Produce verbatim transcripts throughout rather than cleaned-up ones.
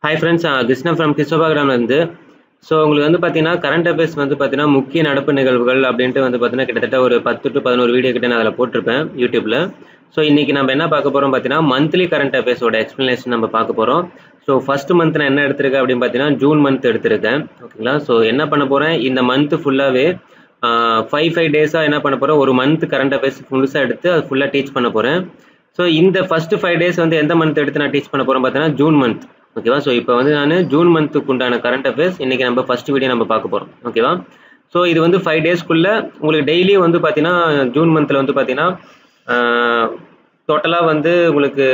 Hi friends, uh, Krishna from Kisobagram வந்து so உங்களுக்கு வந்து பார்த்தீங்கன்னா கரண்ட் அஃபேர்ஸ் வந்து பார்த்தீங்கன்னா முக்கிய நடப்பு நிகழ்வுகள் அப்படின்ட்டு வந்து பார்த்தீங்கன்னா கிட்டத்தட்ட ஒரு பத்து டு பதினோரு வீடியோ கிட்ட நான் அதில் போட்டிருப்பேன் யூடியூப்ல. ஸோ இன்னைக்கு நம்ம என்ன பார்க்க போகிறோம் பார்த்தீங்கன்னா மந்த்லி கரண்ட் அஃபேர்ஸோட எக்ஸ்ப்ளனேஷன் நம்ம பார்க்க போகிறோம். ஸோ ஃபர்ஸ்ட் மந்த் நான் என்ன எடுத்திருக்கேன் அப்படின்னு பார்த்தீங்கன்னா ஜூன் மந்த் எடுத்திருக்கேன். ஓகேங்களா. ஸோ என்ன பண்ண போகிறேன் இந்த மந்த் ஃபுல்லாகவே ஃபைவ் ஃபைவ் டேஸாக என்ன பண்ண போகிறேன் ஒரு மந்த் கரண்ட் அஃபேர்ஸ் ஃபுல்ஸாக எடுத்து அது ஃபுல்லாக டீச் பண்ண போகிறேன். ஸோ இந்த ஃபர்ஸ்ட் ஃபைவ் டேஸ் வந்து எந்த மந்த் எடுத்து நான் டீச் பண்ண போகிறேன் பார்த்தீங்கன்னா ஜூன் மந்த். ஓகேவா. ஸோ இப்போ வந்து நான் ஜூன் மந்த்துக்கு உண்டான கரண்ட் அஃபேர்ஸ் இன்றைக்கி நம்ம ஃபஸ்ட் வீடியோ நம்ம பார்க்க போகிறோம். ஓகேவா. ஸோ இது வந்து ஃபைவ் டேஸ்க்குள்ளே உங்களுக்கு டெய்லியும் வந்து பார்த்தீங்கன்னா ஜூன் மந்தில் வந்து பார்த்தீங்கன்னா டோட்டலாக வந்து உங்களுக்கு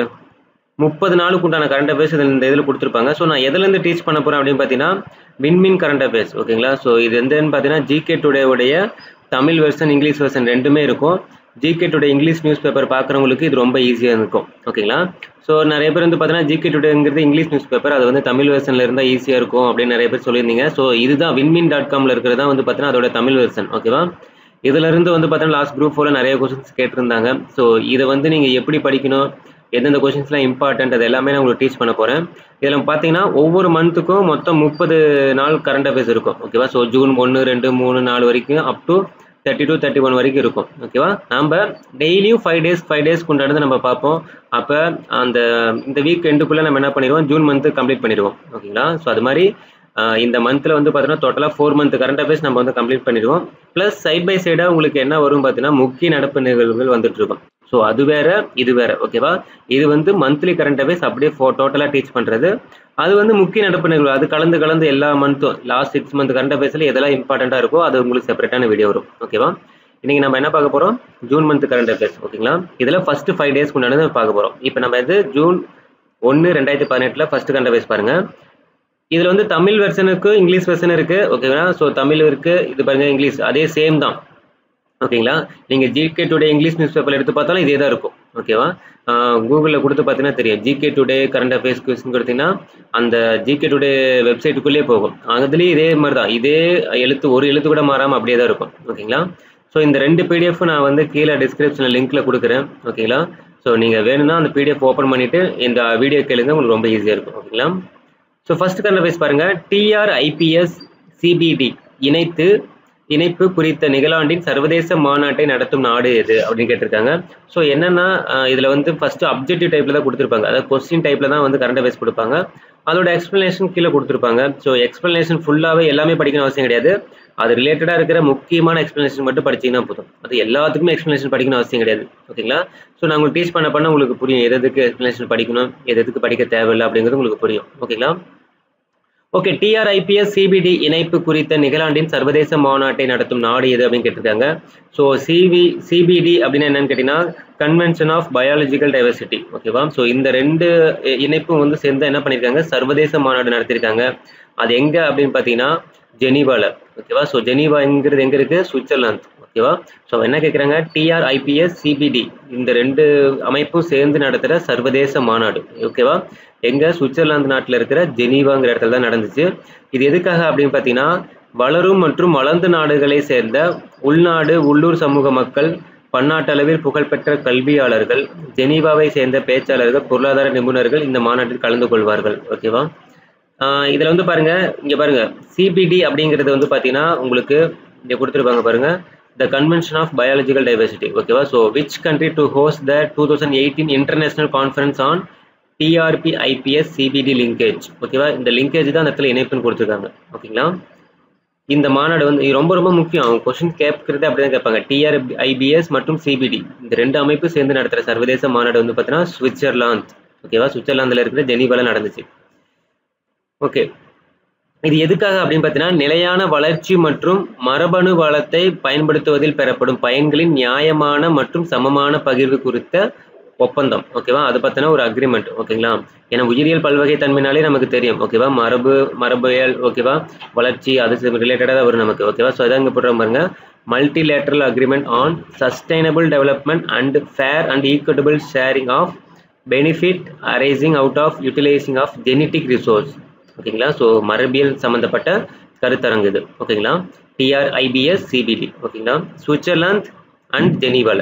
முப்பது நாளுக்கு உண்டான கரண்ட் அஃபேர்ஸ் இதில் இந்த இதில் கொடுத்துருப்பாங்க. ஸோ நான் எதுலேருந்து டீச் பண்ண போகிறேன் அப்படின்னு பார்த்தீங்கன்னா விண்மின் கரண்ட் அஃபேர்ஸ். ஓகேங்களா. ஸோ இது எந்தன்னு பார்த்தீங்கன்னா ஜிகே டுடே உடைய தமிழ் வெர்ஷன் இங்கிலீஷ் வெர்ஷன் ரெண்டுமே இருக்கும். GK today English newspaper பார்க்குறவங்களுக்கு இது ரொம்ப ஈஸியாக இருக்கும். ஓகேங்களா. ஸோ நிறைய பேர் வந்து பார்த்தீங்கன்னா ஜிகே டுடேங்கிறது இங்கிலீஷ் நியூஸ் பேப்பர், அது வந்து தமிழ் வெர்ஷனில் இருந்தால் ஈஸியாக இருக்கும் அப்படின்னு நிறைய பேர் சொல்லியிருந்தீங்க. ஸோ இதுதான் விண்மின் டாட் காமில் இருக்கிறதா வந்து பார்த்தீங்கன்னா அதோட தமிழ் வெர்ஷன். ஓகேவா. இதிலிருந்து வந்து பார்த்தீங்கன்னா லாஸ்ட் குரூப் ஃபோரில் நிறைய கொஸ்டின்ஸ் கேட்டிருந்தாங்க. ஸோ இதை வந்து நீங்கள் எப்படி படிக்கணும், எந்தெந்த கொஸ்டின்ஸ்லாம் இம்பார்ட்டன்ட், அது எல்லாமே நான் உங்களுக்கு டீச் பண்ண போகிறேன். இதில் பார்த்தீங்கன்னா ஒவ்வொரு மந்த்துக்கும் மொத்தம் முப்பது நாள் கரண்ட் அஃபேர்ஸ் இருக்கும். ஓகேவா. ஸோ ஜூன் ஒன்று ரெண்டு மூணு நாலு வரைக்கும் up to thirty two thirty one வரைக்கும் இருக்கும். ஓகேவா. நம்ம டெய்லியும் ஃபைவ் டேஸ் ஃபைவ் டேஸ் கொண்டாடுறது நம்ம பார்ப்போம். அப்போ அந்த இந்த வீக் எண்டுக்குள்ளே நம்ம என்ன பண்ணிடுவோம் ஜூன் மந்த்து கம்ப்ளீட் பண்ணிடுவோம். ஓகேங்களா. ஸோ அது மாதிரி இந்த மந்தில் வந்து பார்த்தீங்கன்னா டோட்டலாக ஃபோர் மந்த் கரண்ட் அஃபேர்ஸ் நம்ம வந்து கம்ப்ளீட் பண்ணிடுவோம். ப்ளஸ் சைட் பை சைடாக உங்களுக்கு என்ன வரும் பார்த்தீங்கன்னா முக்கிய நடப்பு நிகழ்வுகள் வந்துட்டு இருக்கும். ஸோ அது வேற இது வேற. ஓகேவா. இது வந்து மந்த்லி கரண்ட் அஃபேர்ஸ் அப்படியே ஃபோ டோட்டலாக டீச் பண்ணுறது. அது வந்து முக்கிய நடப்பு நிகழ்வு அது கலந்து கலந்து எல்லா மந்த்தும் லாஸ்ட் சிக்ஸ் மந்த் கரண்ட் அஃபேர்ஸில் எதெல்லாம் இம்பார்ட்டண்ட்டாக இருக்கோ அது உங்களுக்கு செப்பரேட்டான வீடியோ வரும். ஓகேவா. இன்றைக்கி நம்ம என்ன பார்க்க போகிறோம் ஜூன் மந்த் கரண்ட் அஃபேர்ஸ். ஓகேங்களா. இதில் ஃபஸ்ட்டு ஃபைவ் டேஸ்க்கு முன்னாடி பார்க்க போகிறோம். இப்போ நம்ம இது ஜூன் ஒன்று ரெண்டாயிரத்தி பதினெட்டில் ஃபஸ்ட்டு கரண்ட் அஃபேர்ஸ் பாருங்கள். இதில் வந்து தமிழ் வெர்ஷனுக்கு இங்கிலீஷ் வெர்ஷன் இருக்குது. ஓகேங்களா. ஸோ தமிழ் இருக்குது, இது பாருங்கள் இங்கிலீஷ் அதே சேம் தான். ஓகேங்களா. நீங்கள் GK today English newspaper எடுத்து பார்த்தாலும் இதே தான் இருக்கும். ஓகேவா. கூகுளில் கொடுத்து பார்த்தீங்கன்னா தெரியும் GK today current affairs question கொடுத்தீங்கன்னா அந்த ஜிகே டுடே வெப்சைட்டுக்குள்ளேயே போகும். அதுலேயும் இதே மாதிரி தான், இதே எழுத்து ஒரு எழுத்து கூட மாறாமல் அப்படியே தான் இருக்கும். ஓகேங்களா. ஸோ இந்த ரெண்டு பிடிஎஃப் நான் வந்து கீழே டிஸ்கிரிப்ஷனில் லிங்க்கில் கொடுக்குறேன். ஓகேங்களா. ஸோ நீங்கள் வேணும்னா அந்த பிடிஎஃப் ஓப்பன் பண்ணிவிட்டு இந்த வீடியோ கேளுங்க, உங்களுக்கு ரொம்ப ஈஸியாக இருக்கும். ஓகேங்களா. ஸோ ஃபர்ஸ்ட் கரண்ட் அஃபேர்ஸ் பாருங்கள். டிஆர் ஐபிஎஸ் சிபிடி இணைத்து இணைப்பு குறித்த நிகழாண்டின் சர்வதேச மாநாட்டை நடத்தும் நாடு எது அப்படின்னு கேட்டிருக்காங்க. ஸோ என்னன்னா இதில் வந்து ஃபர்ஸ்ட் அப்ஜெக்டிவ் டைப்ல தான் கொடுத்துருப்பாங்க, அதாவது கொஸ்டின் டைப்ல தான் வந்து கரண்ட் அஃபேர்ஸ் கொடுப்பாங்க. அதோட எக்ஸ்பிளனேஷன் கீழே கொடுத்துருப்பாங்க. ஸோ எக்ஸ்பிளனேஷன் ஃபுல்லாகவே எல்லாமே படிக்கணும் அவசியம் கிடையாது. அது ரிலேட்டடாக இருக்கிற முக்கியமான எக்ஸ்பிளனேஷன் மட்டும் படிச்சிங்கன்னா போதும். அது எல்லாத்துக்குமே எக்ஸ்பிளனேஷன் படிக்கணும் அவசியம் கிடையாது. ஓகேங்களா. ஸோ நான் உங்களுக்கு டீச் பண்ண பண்ண உங்களுக்கு புரியும் எது எதுக்கு எக்ஸ்பிளனேஷன் படிக்கணும், எது எதுக்கு படிக்க தேவையில்லை அப்படிங்கிறது உங்களுக்கு புரியும். ஓகேங்களா. ஓகே. டிஆர்ஐபிஎஸ் சிபிடி இணைப்பு குறித்த நிகழாண்டின் சர்வதேச மாநாட்டை நடத்தும் நாடு எது அப்படின்னு கேட்டிருக்காங்க. ஸோ சிவி சிபிடி அப்படின்னு என்னன்னு கேட்டீங்கன்னா கன்வென்ஷன் ஆஃப் பயாலஜிக்கல் டைவர்சிட்டி. ஓகேவா. ஸோ இந்த ரெண்டு இணைப்பும் வந்து சேர்ந்து என்ன பண்ணியிருக்காங்க சர்வதேச மாநாடு நடத்தியிருக்காங்க. அது எங்க அப்படின்னு பார்த்தீங்கன்னா ஜெனீவால. ஓகேவா. ஸோ ஜெனீவாங்கிறது எங்க இருக்கு சுவிட்சர்லாந்து. ஓகேவா. ஸோ என்ன கேட்குறாங்க டிஆர்ஐபிஎஸ் சிபிடி இந்த ரெண்டு அமைப்பும் சேர்ந்து நடத்துகிற சர்வதேச மாநாடு. ஓகேவா. எங்க சுவிட்சர்லாந்து நாட்டில் இருக்கிற ஜெனீவாங்கிற இடத்துல தான் நடந்துச்சு. இது எதுக்காக அப்படின்னு பார்த்தீங்கன்னா வளரும் மற்றும் வளர்ந்த நாடுகளை சேர்ந்த உள்நாடு உள்ளூர் சமூக மக்கள், பன்னாட்டு அளவில் புகழ்பெற்ற கல்வியாளர்கள், ஜெனீவாவை சேர்ந்த பேச்சாளர்கள், பொருளாதார நிபுணர்கள் இந்த மாநாட்டில் கலந்து கொள்வார்கள். ஓகேவா. இதில் வந்து பாருங்க இங்கே பாருங்க சிபிடி அப்படிங்கிறது வந்து பார்த்தீங்கன்னா உங்களுக்கு இங்கே கொடுத்துருப்பாங்க பாருங்க the convention of biological diversity. ஓகேவா. So which country to host the two thousand eighteen international conference on TRP IPS CBD linkage. ஓகேவா. இந்த லிங்கேஜ் தான் அந்த இடத்துல இணைப்புன்னு கொடுத்துருக்காங்க. ஓகேங்களா. இந்த மாநாடு வந்து ரொம்ப ரொம்ப முக்கியம். அவங்க கொஸ்டின் கேட்கறதே அப்படி தான் கேட்பாங்க. டிஆர்ஐபிஎஸ் மற்றும் சிபிடி இந்த ரெண்டு அமைப்பு சேர்ந்து நடத்துகிற சர்வதேச மாநாடு வந்து பார்த்தீங்கன்னா சுவிட்சர்லாந்து. ஓகேவா. சுவிட்சர்லாந்தில் இருக்கிற ஜெனீவால நடந்துச்சு. ஓகே. இது எதுக்காக அப்படின்னு பார்த்தீங்கன்னா நிலையான வளர்ச்சி மற்றும் மரபணு வளத்தை பயன்படுத்துவதில் பெறப்படும் பயன்களின் நியாயமான மற்றும் சமமான பகிர்வு குறித்த ஒப்பந்தம். ஓகேவா. அது பார்த்தீங்கன்னா ஒரு அக்ரிமெண்ட். ஓகேங்களா. ஏன்னா உயிரியல் பல்வகை தன்மைனாலே நமக்கு தெரியும். ஓகேவா. மரபு மரபியல் ஓகேவா வளர்ச்சி அது ரிலேட்டடாக தான் வரும் நமக்கு. ஓகேவா. ஸோ அதான் இங்கே போடுற பாருங்க multilateral agreement on sustainable development and fair and equitable sharing of benefit arising out of utilising of genetic resource. ஓகேங்களா. ஸோ மரபியல் சம்மந்தப்பட்ட கருத்தரங்கு இது. ஓகேங்களா. TRIPS CBD. ஓகேங்களா. சுவிட்சர்லாந்து அண்ட் ஜெனீவால.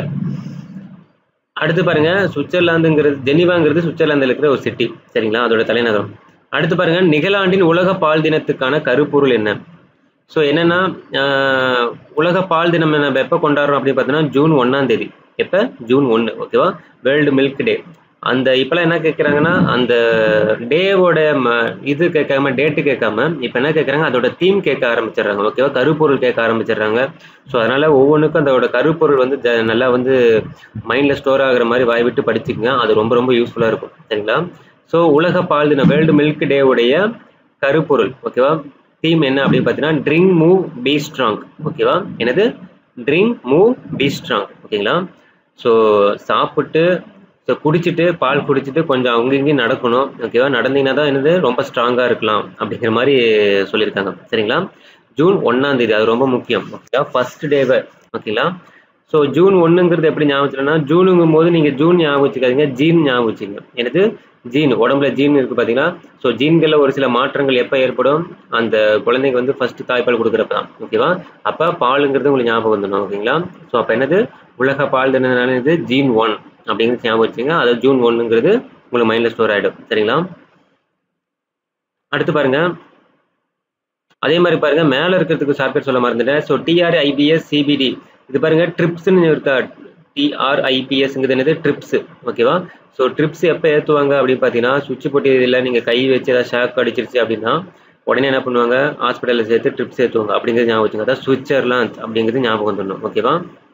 அடுத்து பாருங்க சுவிட்சர்லாந்துங்கிறது ஜெனீவாங்கிறது சுவிட்சர்லாந்தில் இருக்கிற ஒரு சிட்டி. சரிங்களா. அதோட தலைநகரம். அடுத்து பாருங்க, நிகழாண்டின் உலக பால் தினத்துக்கான கருப்பொருள் என்ன? ஸோ என்னன்னா, உலக பால் தினம் நம்ம எப்போ கொண்டாடுறோம் அப்படின்னு பார்த்தீங்கன்னா ஜூன் ஒன்னாம் தேதி. எப்போ? ஜூன் ஒன்று. ஓகேவா? World milk day. அந்த இப்போலாம் என்ன கேட்குறாங்கன்னா, அந்த டேவோட ம இது கேட்காம டேட்டு கேட்காம இப்போ என்ன கேட்குறாங்க, அதோட தீம் கேட்க ஆரம்பிச்சிடுறாங்க. ஓகேவா? கருப்பொருள் கேட்க ஆரம்பிச்சிடுறாங்க. ஸோ அதனால் ஒவ்வொன்றுக்கும் அதோட கருப்பொருள் வந்து ஜ நல்லா வந்து மைண்டில் ஸ்டோர் ஆகிற மாதிரி வாய் விட்டு படிச்சுக்கங்க. அது ரொம்ப ரொம்ப யூஸ்ஃபுல்லாக இருக்கும். சரிங்களா? ஸோ உலக பால் தினம் வேர்ல்டு மில்க் டே உடைய கருப்பொருள், ஓகேவா, தீம் என்ன அப்படின்னு பார்த்தீங்கன்னா ட்ரிங்க் மூவ் பி ஸ்ட்ராங். ஓகேவா? என்னது? Drink move be strong. ஓகேங்களா? ஸோ சாப்பிட்டு ஸோ குடிச்சிட்டு பால் குடிச்சிட்டு கொஞ்சம் அவங்க இங்கேயும் நடக்கணும். ஓகேவா? நடந்தீங்கன்னா தான் என்னது ரொம்ப ஸ்ட்ராங்காக இருக்கலாம் அப்படிங்கிற மாதிரி சொல்லியிருக்காங்க. சரிங்களா? ஜூன் ஒன்னாம் தேதி, அது ரொம்ப முக்கியம். ஓகேவா? ஃபர்ஸ்ட் டேவை. ஓகேங்களா? ஸோ ஜூன் ஒன்றுங்கிறது எப்படி ஞாபகம் வச்சுக்கணும்னா, ஜூனுங்கும் போது நீங்கள் ஜூன் ஞாபகம் வச்சுக்காதீங்க, ஜீன் ஞாபகம் வச்சுங்க. எனது ஜீன், உடம்புல ஜீன் இருக்குது பார்த்தீங்கன்னா. ஸோ ஜீன்களில் ஒரு சில மாற்றங்கள் எப்போ ஏற்படும்? அந்த குழந்தைக்கு வந்து ஃபர்ஸ்ட் தாய்ப்பால் கொடுக்குறப்ப தான். ஓகேவா? அப்போ பாலுங்கிறது உங்களுக்கு ஞாபகம் வந்துடணும். ஓகேங்களா? ஸோ அப்போ என்னது? உலக பால் தினம் இது ஜீன் ஒன் அப்படிங்கிறது ஞாபகம் வச்சுங்க. அது ஜூன் ஒன்றுங்கிறது உங்களுக்கு மைண்டில் ஸ்டோர் ஆகிடும். சரிங்களா? அடுத்து பாருங்க, அதே மாதிரி பாருங்க, மேலே இருக்கிறதுக்கு ஷார்ட்கட் சொல்ல மறந்துட்டேன். ஸோ டிஆர்ஐபிஎஸ் சிபிடி, இது பாருங்க ட்ரிப்ஸ்ன்னு இருக்கா? டிஆர்ஐபிஎஸ்ங்கிறது என்னது? ட்ரிப்ஸ். ஓகேவா? ஸோ ட்ரிப்ஸ் எப்போ ஏற்றுவாங்க அப்படின்னு பார்த்தீங்கன்னா, சுவிட்ச் போட்டு இதில் நீங்கள் கை வச்சு ஏதாவது ஷாக் அடிச்சிருச்சு அப்படின்னா உடனே என்ன பண்ணுவாங்க? ஹாஸ்பிட்டலில் சேர்த்து ட்ரிப்ஸ் ஏற்றுவாங்க. அப்படிங்கிறது ஞாபகம் வச்சுங்க. அதான் சுவிட்சர்லாந்து அப்படிங்கிறது ஞாபகம் வந்துடணும். ஓகேவா?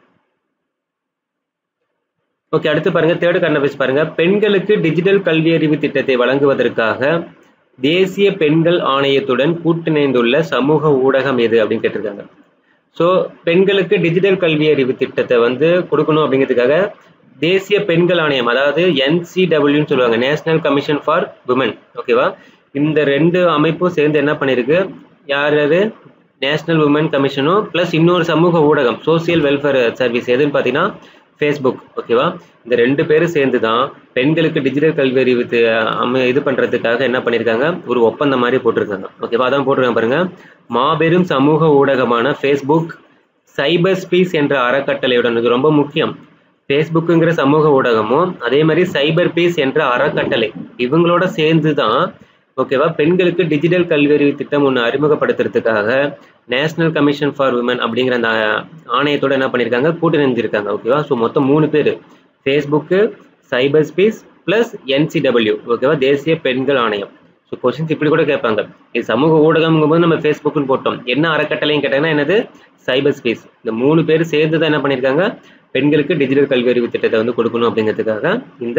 ஓகே, அடுத்து பாருங்க, தேர்ட் கரண்ட் அஃபேர்ஸ் பாருங்க. பெண்களுக்கு டிஜிட்டல் கல்வி அறிவு திட்டத்தை வழங்குவதற்காக தேசிய பெண்கள் ஆணையத்துடன் கூட்டிணைந்துள்ள சமூக ஊடகம் எது அப்படின்னு கேட்டிருக்காங்க. ஸோ பெண்களுக்கு டிஜிட்டல் கல்வி அறிவு திட்டத்தை வந்து கொடுக்கணும் அப்படிங்கிறதுக்காக தேசிய பெண்கள் ஆணையம், அதாவது என்சிடபிள்யூன்னு சொல்லுவாங்க, நேஷனல் கமிஷன் ஃபார் விமன். ஓகேவா? இந்த ரெண்டு அமைப்பும் சேர்ந்து என்ன பண்ணிருக்கு, யார் யாரு? நேஷனல் உமன் கமிஷனும் ப்ளஸ் இன்னொரு சமூக ஊடகம் சோசியல் வெல்ஃபேர் சர்வீஸ் எதுன்னு பார்த்தீங்கன்னா ஃபேஸ்புக். ஓகேவா? இந்த ரெண்டு பேரும் சேர்ந்து தான் பெண்களுக்கு டிஜிட்டல் கல்வி அறிவு அமை இது பண்ணுறதுக்காக என்ன பண்ணியிருக்காங்க, ஒரு ஒப்பந்தம் மாதிரி போட்டிருக்காங்க. ஓகேவா? அதான் போட்டிருக்காங்க பாருங்க. மாபெரும் சமூக ஊடகமான ஃபேஸ்புக் சைபர் ஸ்பேஸ் என்ற அறக்கட்டளையுடன், இது ரொம்ப முக்கியம், ஃபேஸ்புக்குங்கிற சமூக ஊடகமும் அதே மாதிரி சைபர் பீஸ் என்ற அறக்கட்டளை இவங்களோட சேர்ந்து தான் ஓகேவா பெண்களுக்கு டிஜிட்டல் கல்வி அறிவு திட்டம் ஒன்று அறிமுகப்படுத்துறதுக்காக நேஷனல் கமிஷன் ஃபார் விமன் அப்படிங்கிற அந்த ஆணையத்தோட என்ன பண்ணியிருக்காங்க, கூட்டு நினைஞ்சிருக்காங்க. ஓகேவா? ஸோ மொத்தம் மூணு பேர், Facebook, cyber space plus NCW. ஓகேவா? தேசிய பெண்கள் ஆணையம். ஸோ கொஸ்டின்ஸ் இப்படி கூட கேட்பாங்க. இது சமூக ஊடகம்ங்கும் போது நம்ம ஃபேஸ்புக்குன்னு போட்டோம், என்ன அறக்கட்டளையும் கேட்டாங்கன்னா என்னது? Cyber space. இந்த மூணு பேர் சேர்ந்து தான் என்ன பண்ணியிருக்காங்க, பெண்களுக்கு டிஜிட்டல் கல்வி அறிவு திட்டத்தை வந்து கொடுக்கணும் அப்படிங்கிறதுக்காக இந்த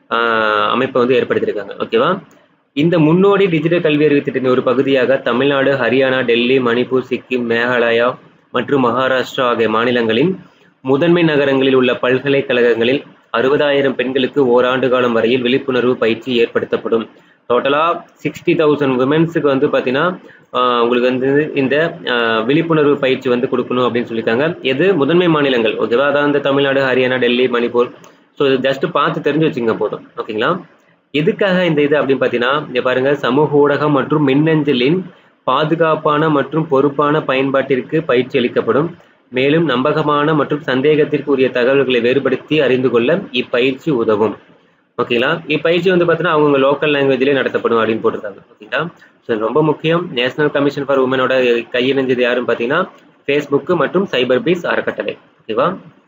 அமைப்பை வந்து ஏற்படுத்தியிருக்காங்க. ஓகேவா? இந்த முன்னோடி டிஜிட்டல் கல்வி அறிவு திட்டத்தின் ஒரு பகுதியாக தமிழ்நாடு, ஹரியானா, டெல்லி, மணிப்பூர், சிக்கிம், மேகாலயா மற்றும் மகாராஷ்டிரா ஆகிய மாநிலங்களின் முதன்மை நகரங்களில் உள்ள பல்கலைக்கழகங்களில் அறுபதாயிரம் பெண்களுக்கு ஓராண்டு காலம் வரையில் விழிப்புணர்வு பயிற்சி ஏற்படுத்தப்படும். டோட்டலாக சிக்ஸ்டி தௌசண்ட் விமென்ஸுக்கு வந்து பார்த்தீங்கன்னா உங்களுக்கு வந்து இந்த விழிப்புணர்வு பயிற்சி வந்து கொடுக்கணும் அப்படின்னு சொல்லியிருக்காங்க. எது? முதன்மை மாநிலங்கள். ஓகேவா? அதான் இந்த தமிழ்நாடு, ஹரியானா, டெல்லி, மணிப்பூர். ஸோ இது ஜஸ்ட் பார்த்து தெரிஞ்சு வச்சுங்க போதும். ஓகேங்களா? எதுக்காக இந்த இது அப்படின்னு பார்த்தீங்கன்னா, இங்கே பாருங்க, சமூக ஊடகம் மற்றும் மின்னஞ்சலின் பாதுகாப்பான மற்றும் பொறுப்பான பயன்பாட்டிற்கு பயிற்சி அளிக்கப்படும். மேலும் நம்பகமான மற்றும் சந்தேகத்திற்கு உரிய தகவல்களை வேறுபடுத்தி அறிந்து கொள்ள இப்பயிற்சி உதவும். ஓகேங்களா? இப்பயிற்சி வந்து பார்த்தீங்கன்னா அவங்க லோக்கல் லாங்குவேஜ்லேயே நடத்தப்படும் அப்படின்னு போட்டிருக்காங்க. ஓகேங்களா? ஸோ ரொம்ப முக்கியம். நேஷனல் கமிஷன் ஃபார் உமனோட கையிணைஞ்சது யாருன்னு பார்த்தீங்கன்னா ஃபேஸ்புக்கு மற்றும் சைபர் பீஸ் அறக்கட்டளை. ஓகேவா?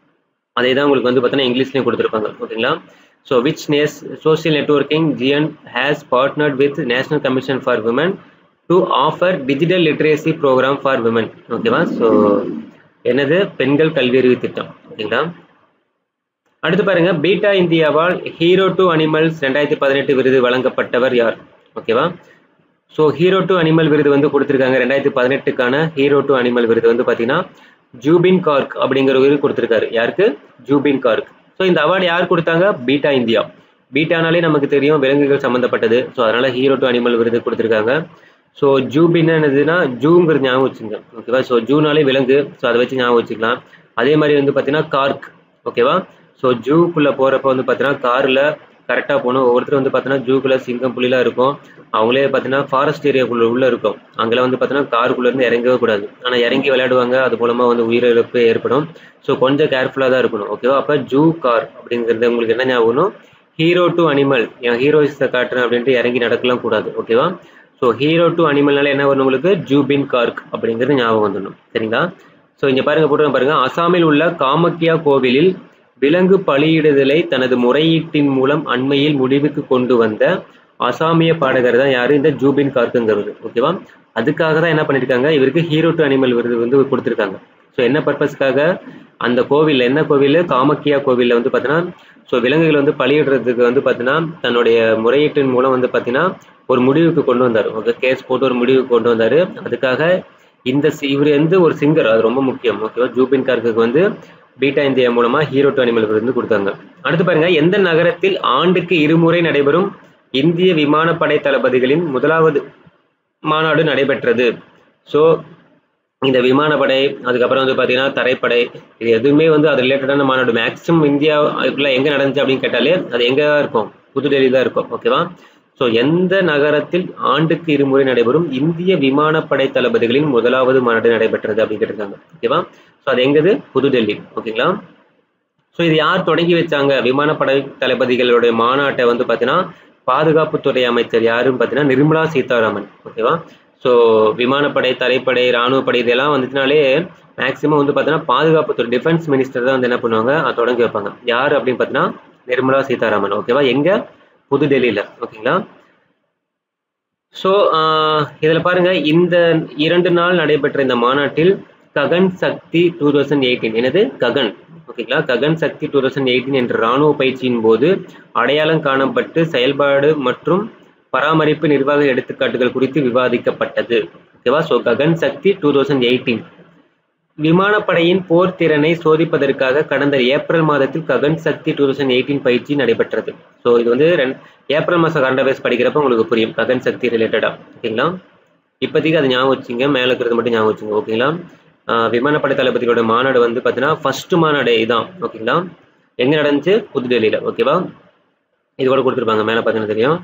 அதே தான் உங்களுக்கு வந்து பார்த்தீங்கன்னா இங்கிலீஷ்லேயும் கொடுத்துருப்பாங்க. ஓகேங்களா? So which social networking giant has partnered with National Commission for Women to offer digital literacy program for women? ஓகேவா? ஸோ என்னது? பெண்கள் கல்வி அறிவு திட்டம். ஓகேங்களா? அடுத்து பாருங்க, பீட்டா இந்தியாவால் ஹீரோ டு அனிமல்ஸ் ரெண்டாயிரத்தி பதினெட்டு விருது வழங்கப்பட்டவர் யார்? ஓகேவா? ஸோ ஹீரோ டு அனிமல் விருது வந்து கொடுத்துருக்காங்க. ரெண்டாயிரத்தி பதினெட்டுக்கான ஹீரோ டு அனிமல் விருது வந்து பார்த்தீங்கன்னா ஜூபின் கார்க் அப்படிங்கிற விருது கொடுத்துருக்காரு. யாருக்கு? ஜூபின் கார்க். ஸோ இந்த அவார்டு யார் கொடுத்தாங்க? Beta India. பீட்டானாலே நமக்கு தெரியும் விலங்குகள் சம்மந்தப்பட்டது. ஸோ அதனால ஹீரோ டு அனிமல் விருது கொடுத்துருக்காங்க. ஸோ ஜூபின் என்னதுன்னா ஜூங்கிறது ஞாபகம் வச்சுங்க. ஓகேவா? ஸோ ஜூனாலே விலங்கு. ஸோ அதை வச்சு ஞாபகம் வச்சுக்கலாம். அதே மாதிரி வந்து பார்த்தீங்கன்னா கார்க். ஓகேவா? ஸோ ஜூக்குள்ளே போகிறப்ப வந்து பார்த்தீங்கன்னா காரில் கரெக்டாக போகணும். ஒவ்வொருத்தர் வந்து பார்த்தீங்கன்னா ஜூக்குள்ளே சிங்கம் புலிலாம் இருக்கும். அவங்களே பார்த்தீங்கன்னா ஃபாரஸ்ட் ஏரியாக்குள்ளே உள்ளே இருக்கும். அங்கெல்லாம் வந்து பார்த்தீங்கன்னா காருக்குள்ளேருந்து இறங்கவே கூடாது. ஆனால் இறங்கி விளையாடுவாங்க. அது மூலமாக வந்து உயிரிழப்பு ஏற்படும். ஸோ கொஞ்சம் கேர்ஃபுல்லாக தான் இருக்கணும். ஓகேவா? அப்போ ஜூ கார் அப்படிங்கிறது உங்களுக்கு என்ன ஞாபகம்? ஹீரோ டு அனிமல், என் ஹீரோயிஸை காட்டுறேன் அப்படின்ட்டு இறங்கி நடக்கலாம் கூடாது. ஓகேவா? ஸோ ஹீரோ டு அனிமல்னால என்ன வரும் உங்களுக்கு? ஜூபின் கார்க் அப்படிங்கிறது ஞாபகம் வந்துடணும். சரிங்களா? ஸோ இங்கே பாருங்க, போட்டு பாருங்க. அசாமில் உள்ள காமக்கியா கோவிலில் விலங்கு பலியிடுதலை தனது முறையீட்டின் மூலம் அண்மையில் முடிவுக்கு கொண்டு வந்த அசாமிய பாடகர் தான் யாரு? இந்த ஜூபின் கார்க்குங்கிறது. ஓகேவா? அதுக்காக தான் என்ன பண்ணியிருக்காங்க, இவருக்கு ஹீரோ டு அனிமல் விருது வந்து கொடுத்துருக்காங்க. ஸோ என்ன பர்பஸ்க்காக? அந்த கோவில், என்ன கோவில்? காமக்கியா கோவிலில் வந்து பார்த்தீங்கன்னா, ஸோ விலங்குகள் வந்து பலியிடுறதுக்கு வந்து பார்த்தீங்கன்னா தன்னுடைய முறையீட்டின் மூலம் வந்து பார்த்தீங்கன்னா ஒரு முடிவுக்கு கொண்டு வந்தார். ஓகே, கேஸ் போட்டு ஒரு முடிவுக்கு கொண்டு வந்தார். அதுக்காக இந்த இவர் வந்து ஒரு சிங்கர், அது ரொம்ப முக்கியம். ஓகேவா? ஜூபின் கார்க்கு வந்து பீட்டா இந்தியா மூலமா ஹீரோ டு அனிமல் விருது கொடுத்தாங்க. அடுத்து பாருங்க, எந்த நகரத்தில் ஆண்டுக்கு இருமுறை நடைபெறும் இந்திய விமானப்படை தளபதிகளின் முதலாவது மாநாடு நடைபெற்றது? ஸோ இந்த விமானப்படை, அதுக்கப்புறம் வந்து பார்த்தீங்கன்னா தரைப்படை, இது எதுவுமே வந்து அது ரிலேட்டடான மாநாடு மேக்ஸிமம் இந்தியாவுக்குள்ள எங்கே நடந்துச்சு அப்படின்னு கேட்டாலே அது எங்கே இருக்கும்? புதுடெல்லி தான் இருக்கும். ஓகேவா? ஸோ எந்த நகரத்தில் ஆண்டுக்கு இருமுறை நடைபெறும் இந்திய விமானப்படை தளபதிகளின் முதலாவது மாநாடு நடைபெற்றது அப்படின்னு கேட்டிருக்காங்க. ஓகேவா? ஸோ அது எங்கது? புதுடெல்லி. ஓகேங்களா? ஸோ இது யார் தொடங்கி வச்சாங்க? விமானப்படை தளபதிகளுடைய மாநாட்டை வந்து பார்த்தீங்கன்னா பாதுகாப்புத்துறை அமைச்சர் யாருன்னு பார்த்தீங்கன்னா நிர்மலா சீதாராமன். ஓகேவா? ஸோ விமானப்படை, தரைப்படை, இராணுவப்படை இதெல்லாம் வந்துச்சுனாலே மேக்ஸிமம் வந்து பார்த்தீங்கன்னா பாதுகாப்புத்துறை, டிஃபென்ஸ் மினிஸ்டர் தான் வந்து என்ன பண்ணுவாங்க, அதை தொடங்கி வைப்பாங்க. யார் அப்படின்னு பார்த்தீங்கன்னா நிர்மலா சீதாராமன். ஓகேவா? எங்க? புதுடெல்லியில். ஓகேங்களா? ஸோ இதில் பாருங்க, இந்த இரண்டு நாள் நடைபெற்ற இந்த மாநாட்டில் Gagan Shakti two thousand eighteen என்னது? ககன். ஓகேங்களா? Gagan Shakti two thousand eighteen என்ற இராணுவ பயிற்சியின் போது அடையாளம் காணப்பட்டு செயல்பாடு மற்றும் பராமரிப்பு நிர்வாக எடுத்துக்காட்டுகள் குறித்து விவாதிக்கப்பட்டது. ஓகேவா? So Gagan Shakti two thousand eighteen விமானப்படையின் போர் திறனை சோதிப்பதற்காக கடந்த ஏப்ரல் மாதத்தில் Gagan Shakti two thousand eighteen பயிற்சி நடைபெற்றது. ஸோ இது வந்து ஏப்ரல் மாதம் கரண்ட் அஃபேர்ஸ் படிக்கிறப்ப உங்களுக்கு புரியும் ககன் சக்தி ரிலேட்டடா. ஓகேங்களா? இப்போதைக்கு அது ஞாபகம் வச்சுங்க, மேலே இருக்கிறது மட்டும் ஞாபகம் வச்சுங்க. ஓகேங்களா? விமானப்படை தளபதிகளோட மாநாடு வந்து பார்த்தீங்கன்னா ஃபர்ஸ்ட் மாநாடு இதான். ஓகேங்களா? எங்கே நடந்துச்சு? புதுடெல்லியில். ஓகேவா? இது கூட கொடுத்துருப்பாங்க, மேலே பார்த்தீங்கன்னா தெரியும்.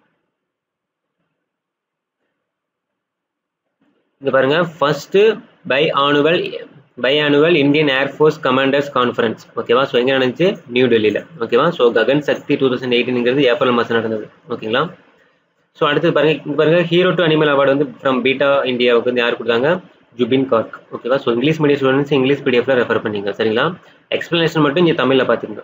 இங்க பாருங்க, first biannual biannual Indian air force commanders conference. ஓகேவா? ஸோ எங்கே நடந்துச்சு? நியூ டெல்லியில். ஓகேவா? So Gagan Shakti two thousand எயிட்டீன்ங்கிறது ஏப்ரல் மாதம் நடந்தது. ஓகேங்களா? ஸோ அடுத்து பாருங்க, இங்க பாருங்க, ஹீரோ டு அனிமல் அவார்டு வந்து ஃப்ரம் பீட்டா இந்தியாவுக்கு வந்து யார் கொடுத்தாங்க? ஜுபின் கார்க். ஓகேவா? So English medium students English பிடிஎஃப்ல ரெஃபர் பண்ணிங்க. சரிங்களா? எக்ஸ்பிளனேஷன் மட்டும் இங்கே தமிழில் பார்த்துங்க.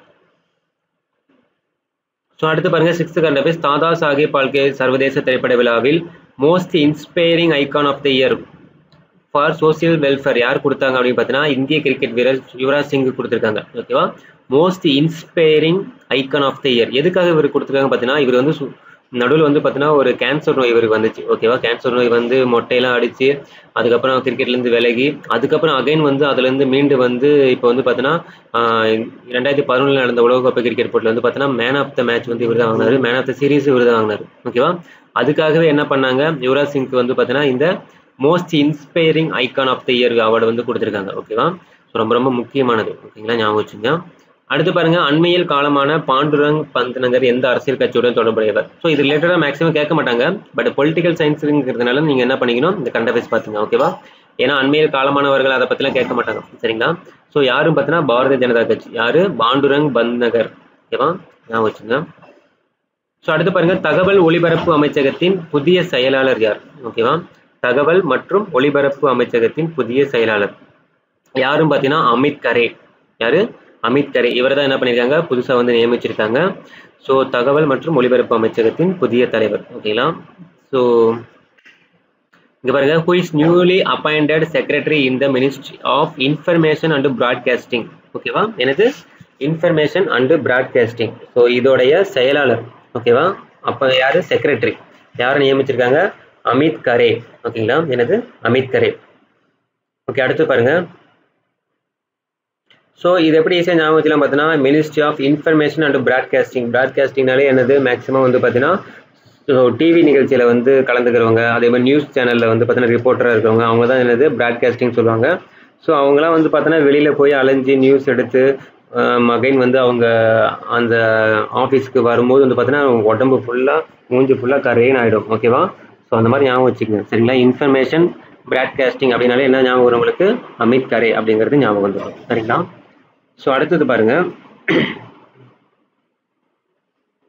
ஸோ அடுத்து பாருங்க, sixth current affairs. Dada Saheb Phalke சர்வதேச திரைப்பட விழாவில் most inspiring icon of the year for social welfare யார் கொடுத்தாங்க அப்படின்னு பார்த்தீங்கன்னா இந்திய கிரிக்கெட் வீரர் யுவராஜ் சிங் கொடுத்துருக்காங்க. ஓகேவா? Most inspiring icon of the year எதுக்காக இவர் கொடுத்துருக்காங்க பார்த்தீங்கன்னா, இவர் வந்து நடுவில் வந்து பார்த்தீங்கன்னா ஒரு கேன்சர் நோய் இவருக்கு வந்துச்சு. ஓகேவா? கேன்சர் நோய் வந்து மொட்டையெல்லாம் அடிச்சு அதுக்கப்புறம் கிரிக்கெட்லேருந்து விலகி அதுக்கப்புறம் அகைன் வந்து அதுலேருந்து மீண்டு வந்து இப்போ வந்து பார்த்தீங்கன்னா ரெண்டாயிரத்தி பதினொன்றில் நடந்த உலகக்கோப்பை கிரிக்கெட் போட்டியில் வந்து பார்த்தீங்கன்னா மேன் ஆஃப் த மேட்ச் வந்து இவர் தான் வாங்கினார், மேன் ஆஃப் த சீரீஸ் இவர் தான் வாங்கினார். ஓகேவா? அதுக்காகவே என்ன பண்ணாங்க, யுவராஜ் சிங்க்கு வந்து பார்த்தீங்கன்னா இந்த most inspiring icon of the year award வந்து கொடுத்துருக்காங்க. ஓகேவா? ஸோ ரொம்ப ரொம்ப முக்கியமானது. ஓகேங்களா? ஞாபகம் வச்சுங்க. அடுத்து பாருங்க, அண்மையில் காலமான பாண்டுரங் பந்த்நகர் எந்த அரசியல் கட்சியுடன் தொடர்புடையவர்? ஸோ இது ரிலேட்டடாக மேக்ஸிமம் கேட்க மாட்டாங்க, பட் பொலிட்டிக்கல் சயின்ஸுங்கிறதுனால நீங்கள் என்ன பண்ணிக்கணும், இந்த கரண்ட் அஃபேர்ஸ் பார்த்துங்க. ஓகேவா? ஏன்னா அண்மையில் காலமானவர்கள் அதை பற்றிலாம் கேட்க மாட்டாங்க. சரிங்களா? ஸோ யாரும் பார்த்தீங்கன்னா பாரதிய ஜனதா கட்சி. யாரு? பாண்டுரங் பந்த்நகர். ஓகேவா? ஞாபகம் வச்சுங்க. ஸோ அடுத்து பாருங்க, தகவல் ஒலிபரப்பு அமைச்சகத்தின் புதிய செயலாளர் யார்? ஓகேவா? தகவல் மற்றும் ஒலிபரப்பு அமைச்சகத்தின் புதிய செயலாளர் யாரும் பார்த்தீங்கன்னா அமித் கரே. யாரு? அமித் கரே. இவர் தான் என்ன பண்ணியிருக்காங்க, புதுசாக வந்து நியமிச்சிருக்காங்க. ஸோ தகவல் மற்றும் ஒலிபரப்பு அமைச்சகத்தின் புதிய தலைவர். ஓகேங்களா? ஸோ இங்கே பாருங்க, who is newly appointed secretary in the ministry of information and broadcasting. ஓகேவா? எனது இன்ஃபர்மேஷன் அண்ட் பிராட்காஸ்டிங். ஸோ இதோடைய செயலாளர். ஓகேவா? அப்போ யாரு? செக்ரட்டரி. யாரை நியமிச்சிருக்காங்க? அமித் கரே. ஓகேங்களா? எனது அமித் கரே. ஓகே, அடுத்து பாருங்க. ஸோ இது எப்படி ஈஸியாக ஞாபகம் வச்சுலாம் பார்த்தீங்கன்னா, ministry of information and broadcasting. பிராட்காஸ்டிங்னாலே என்னது, மேக்ஸிமம் வந்து பார்த்தீங்கன்னா ஸோ டிவி நிகழ்ச்சியில் வந்து கலந்துக்கிறவங்க, அதே மாதிரி நியூஸ் சேனலில் வந்து பார்த்தீங்கன்னா ரிப்போர்ட்டராக இருக்கிறவங்க, அவங்க தான் என்னது பிராட்காஸ்டிங் சொல்லுவாங்க. ஸோ அவங்களாம் வந்து பார்த்தோன்னா வெளியில் போய் அலைஞ்சி நியூஸ் எடுத்து அகைன் வந்து அவங்க அந்த ஆஃபீஸ்க்கு வரும்போது வந்து பார்த்தீங்கன்னா உடம்பு ஃபுல்லாக மூஞ்சி ஃபுல்லாக கரையன்னு ஆகிடும். ஓகேவா? ஸோ அந்த மாதிரி ஞாபகம் வச்சுக்கோங்க. சரிங்களா? இன்ஃபர்மேஷன் பிராட்காஸ்டிங் அப்படின்னாலே என்ன ஞாபகம் வரும் உங்களுக்கு? அமித் கரே அப்படிங்கிறது ஞாபகம் வந்துடும். சரிங்களா? ஸோ அடுத்தது பாருங்க,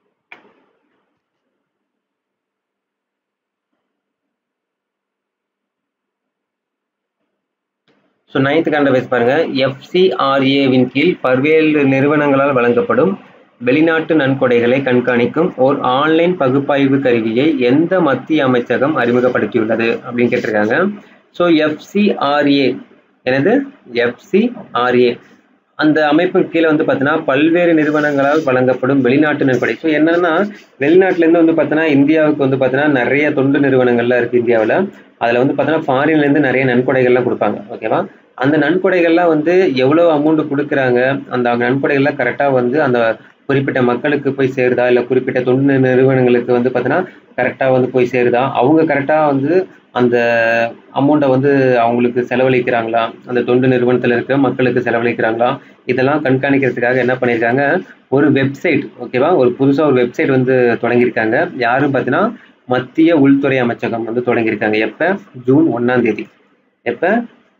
ஸோ நைன்த் கரண்ட் அஃபேர்ஸ் பாருங்க. எஃப்சிஆர்ஏவின் கீழ் பல்வேறு நிறுவனங்களால் வழங்கப்படும் வெளிநாட்டு நன்கொடைகளை கண்காணிக்கும் ஓர் ஆன்லைன் பகுப்பாய்வு கருவியை எந்த மத்திய அமைச்சகம் அறிமுகப்படுத்தியுள்ளது அப்படின்னு கேட்டிருக்காங்க. ஸோ எஃப்சிஆர்ஏ எனது எஃப்சிஆர்ஏ அந்த அமைப்பு கீழே வந்து பார்த்தீங்கன்னா பல்வேறு நிறுவனங்களால் வழங்கப்படும் வெளிநாட்டு நன்கொடை. ஸோ என்னன்னா வெளிநாட்டிலேருந்து வந்து பார்த்தீங்கன்னா இந்தியாவுக்கு வந்து பார்த்தீங்கன்னா நிறைய தொண்டு நிறுவனங்கள்லாம் இருக்குது இந்தியாவில். அதில் வந்து பார்த்தீங்கன்னா ஃபாரின்லேருந்து நிறைய நன்கொடைகள்லாம் கொடுப்பாங்க. ஓகேவா? அந்த நன்கொடைகள்லாம் வந்து எவ்வளோ அமௌண்ட் கொடுக்குறாங்க, அந்த நன்கொடைகள்லாம் கரெக்டாக வந்து அந்த குறிப்பிட்ட மக்களுக்கு போய் சேருதா, இல்லை குறிப்பிட்ட தொண்டு நிறுவனங்களுக்கு வந்து பார்த்தீங்கன்னா கரெக்டாக வந்து போய் சேருதா, அவங்க கரெக்டாக வந்து அந்த அமௌண்ட்டை வந்து அவங்களுக்கு செலவழிக்கிறாங்களா, அந்த தொண்டு நிறுவனத்தில் இருக்கிற மக்களுக்கு செலவழிக்கிறாங்களா, இதெல்லாம் கண்காணிக்கிறதுக்காக என்ன பண்ணியிருக்காங்க, ஒரு வெப்சைட். ஓகேவா? ஒரு புதுசாக ஒரு வெப்சைட் வந்து தொடங்கியிருக்காங்க. யாரும் பார்த்தீங்கன்னா மத்திய உள்துறை அமைச்சகம் வந்து தொடங்கியிருக்காங்க. எப்போ? ஜூன் ஒன்றாம் தேதி. எப்போ?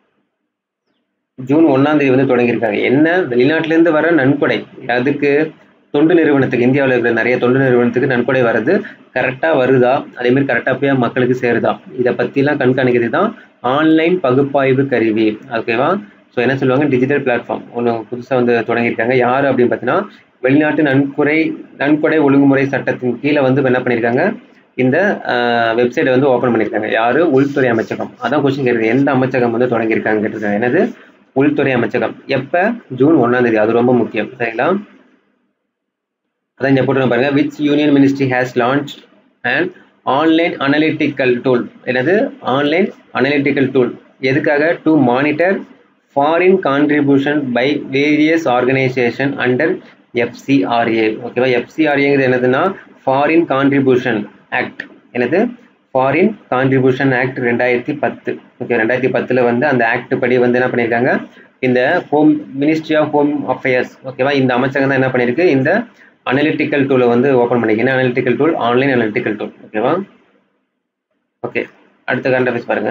ஜூன் ஒன்றாம் தேதி வந்து தொடங்கியிருக்காங்க. என்ன? வெளிநாட்டிலேருந்து வர நன்கொடை, அதுக்கு தொண்டு நிறுவனத்துக்கு, இந்தியாவில் இருக்கிற நிறைய தொண்டு நிறுவனத்துக்கு நன்கொடை வர்றது கரெக்டாக வருதா, அதேமாதிரி கரெக்டாக போய் மக்களுக்கு சேருதா, இதை பற்றிலாம் கண்காணிக்கிறது தான் ஆன்லைன் பகுப்பாய்வு கருவி. ஓகேவா? ஸோ என்ன சொல்லுவாங்க, டிஜிட்டல் பிளாட்ஃபார்ம் ஒன்று புதுசாக வந்து தொடங்கியிருக்காங்க. யார் அப்படின்னு பார்த்தீங்கன்னா வெளிநாட்டு நன்கொடை நன்கொடை ஒழுங்குமுறை சட்டத்தின் கீழே வந்து என்ன பண்ணியிருக்காங்க, இந்த வெப்சைட்டை வந்து ஓப்பன் பண்ணியிருக்காங்க. யார்? உள்துறை அமைச்சகம். அதான் கொஸ்டின் கேட்குது, எந்த அமைச்சகம் வந்து தொடங்கியிருக்காங்க கேட்டிருக்காங்க. என்னது? உள்துறை அமைச்சகம். எப்போ? ஜூன் ஒன்றாம் தேதி. அது ரொம்ப முக்கியம். சரிங்களா? அதான் இங்கே போட்டு பாருங்க. Which union ministry has launch and online analytical tool. என்னது? Online analytical tool. எதுக்காக? To monitor foreign contribution by various organisation under FCRA. ஓகேவா? எஃப்சிஆர்ஏங்கிறது என்னதுன்னா ஃபாரின் கான்ட்ரிபியூஷன் ஆக்ட். என்னது? ஃபாரின் கான்ட்ரிபியூஷன் ஆக்ட் ரெண்டாயிரத்தி பத்து. ஓகே, ரெண்டாயிரத்தி பத்தில் வந்து அந்த ஆக்ட் படி வந்து என்ன பண்ணியிருக்காங்க, இந்த home ministry of home affairs. ஓகேவா? இந்த அமைச்சகம் தான் என்ன பண்ணியிருக்கு, இந்த அனலிட்டிக்கல் டூலை வந்து ஓப்பன் பண்ணிக்கணும். Analytical tool, online analytical tool. ஓகேவா? ஓகே, அடுத்த கரண்ட் அஃபேர்ஸ் பாருங்க.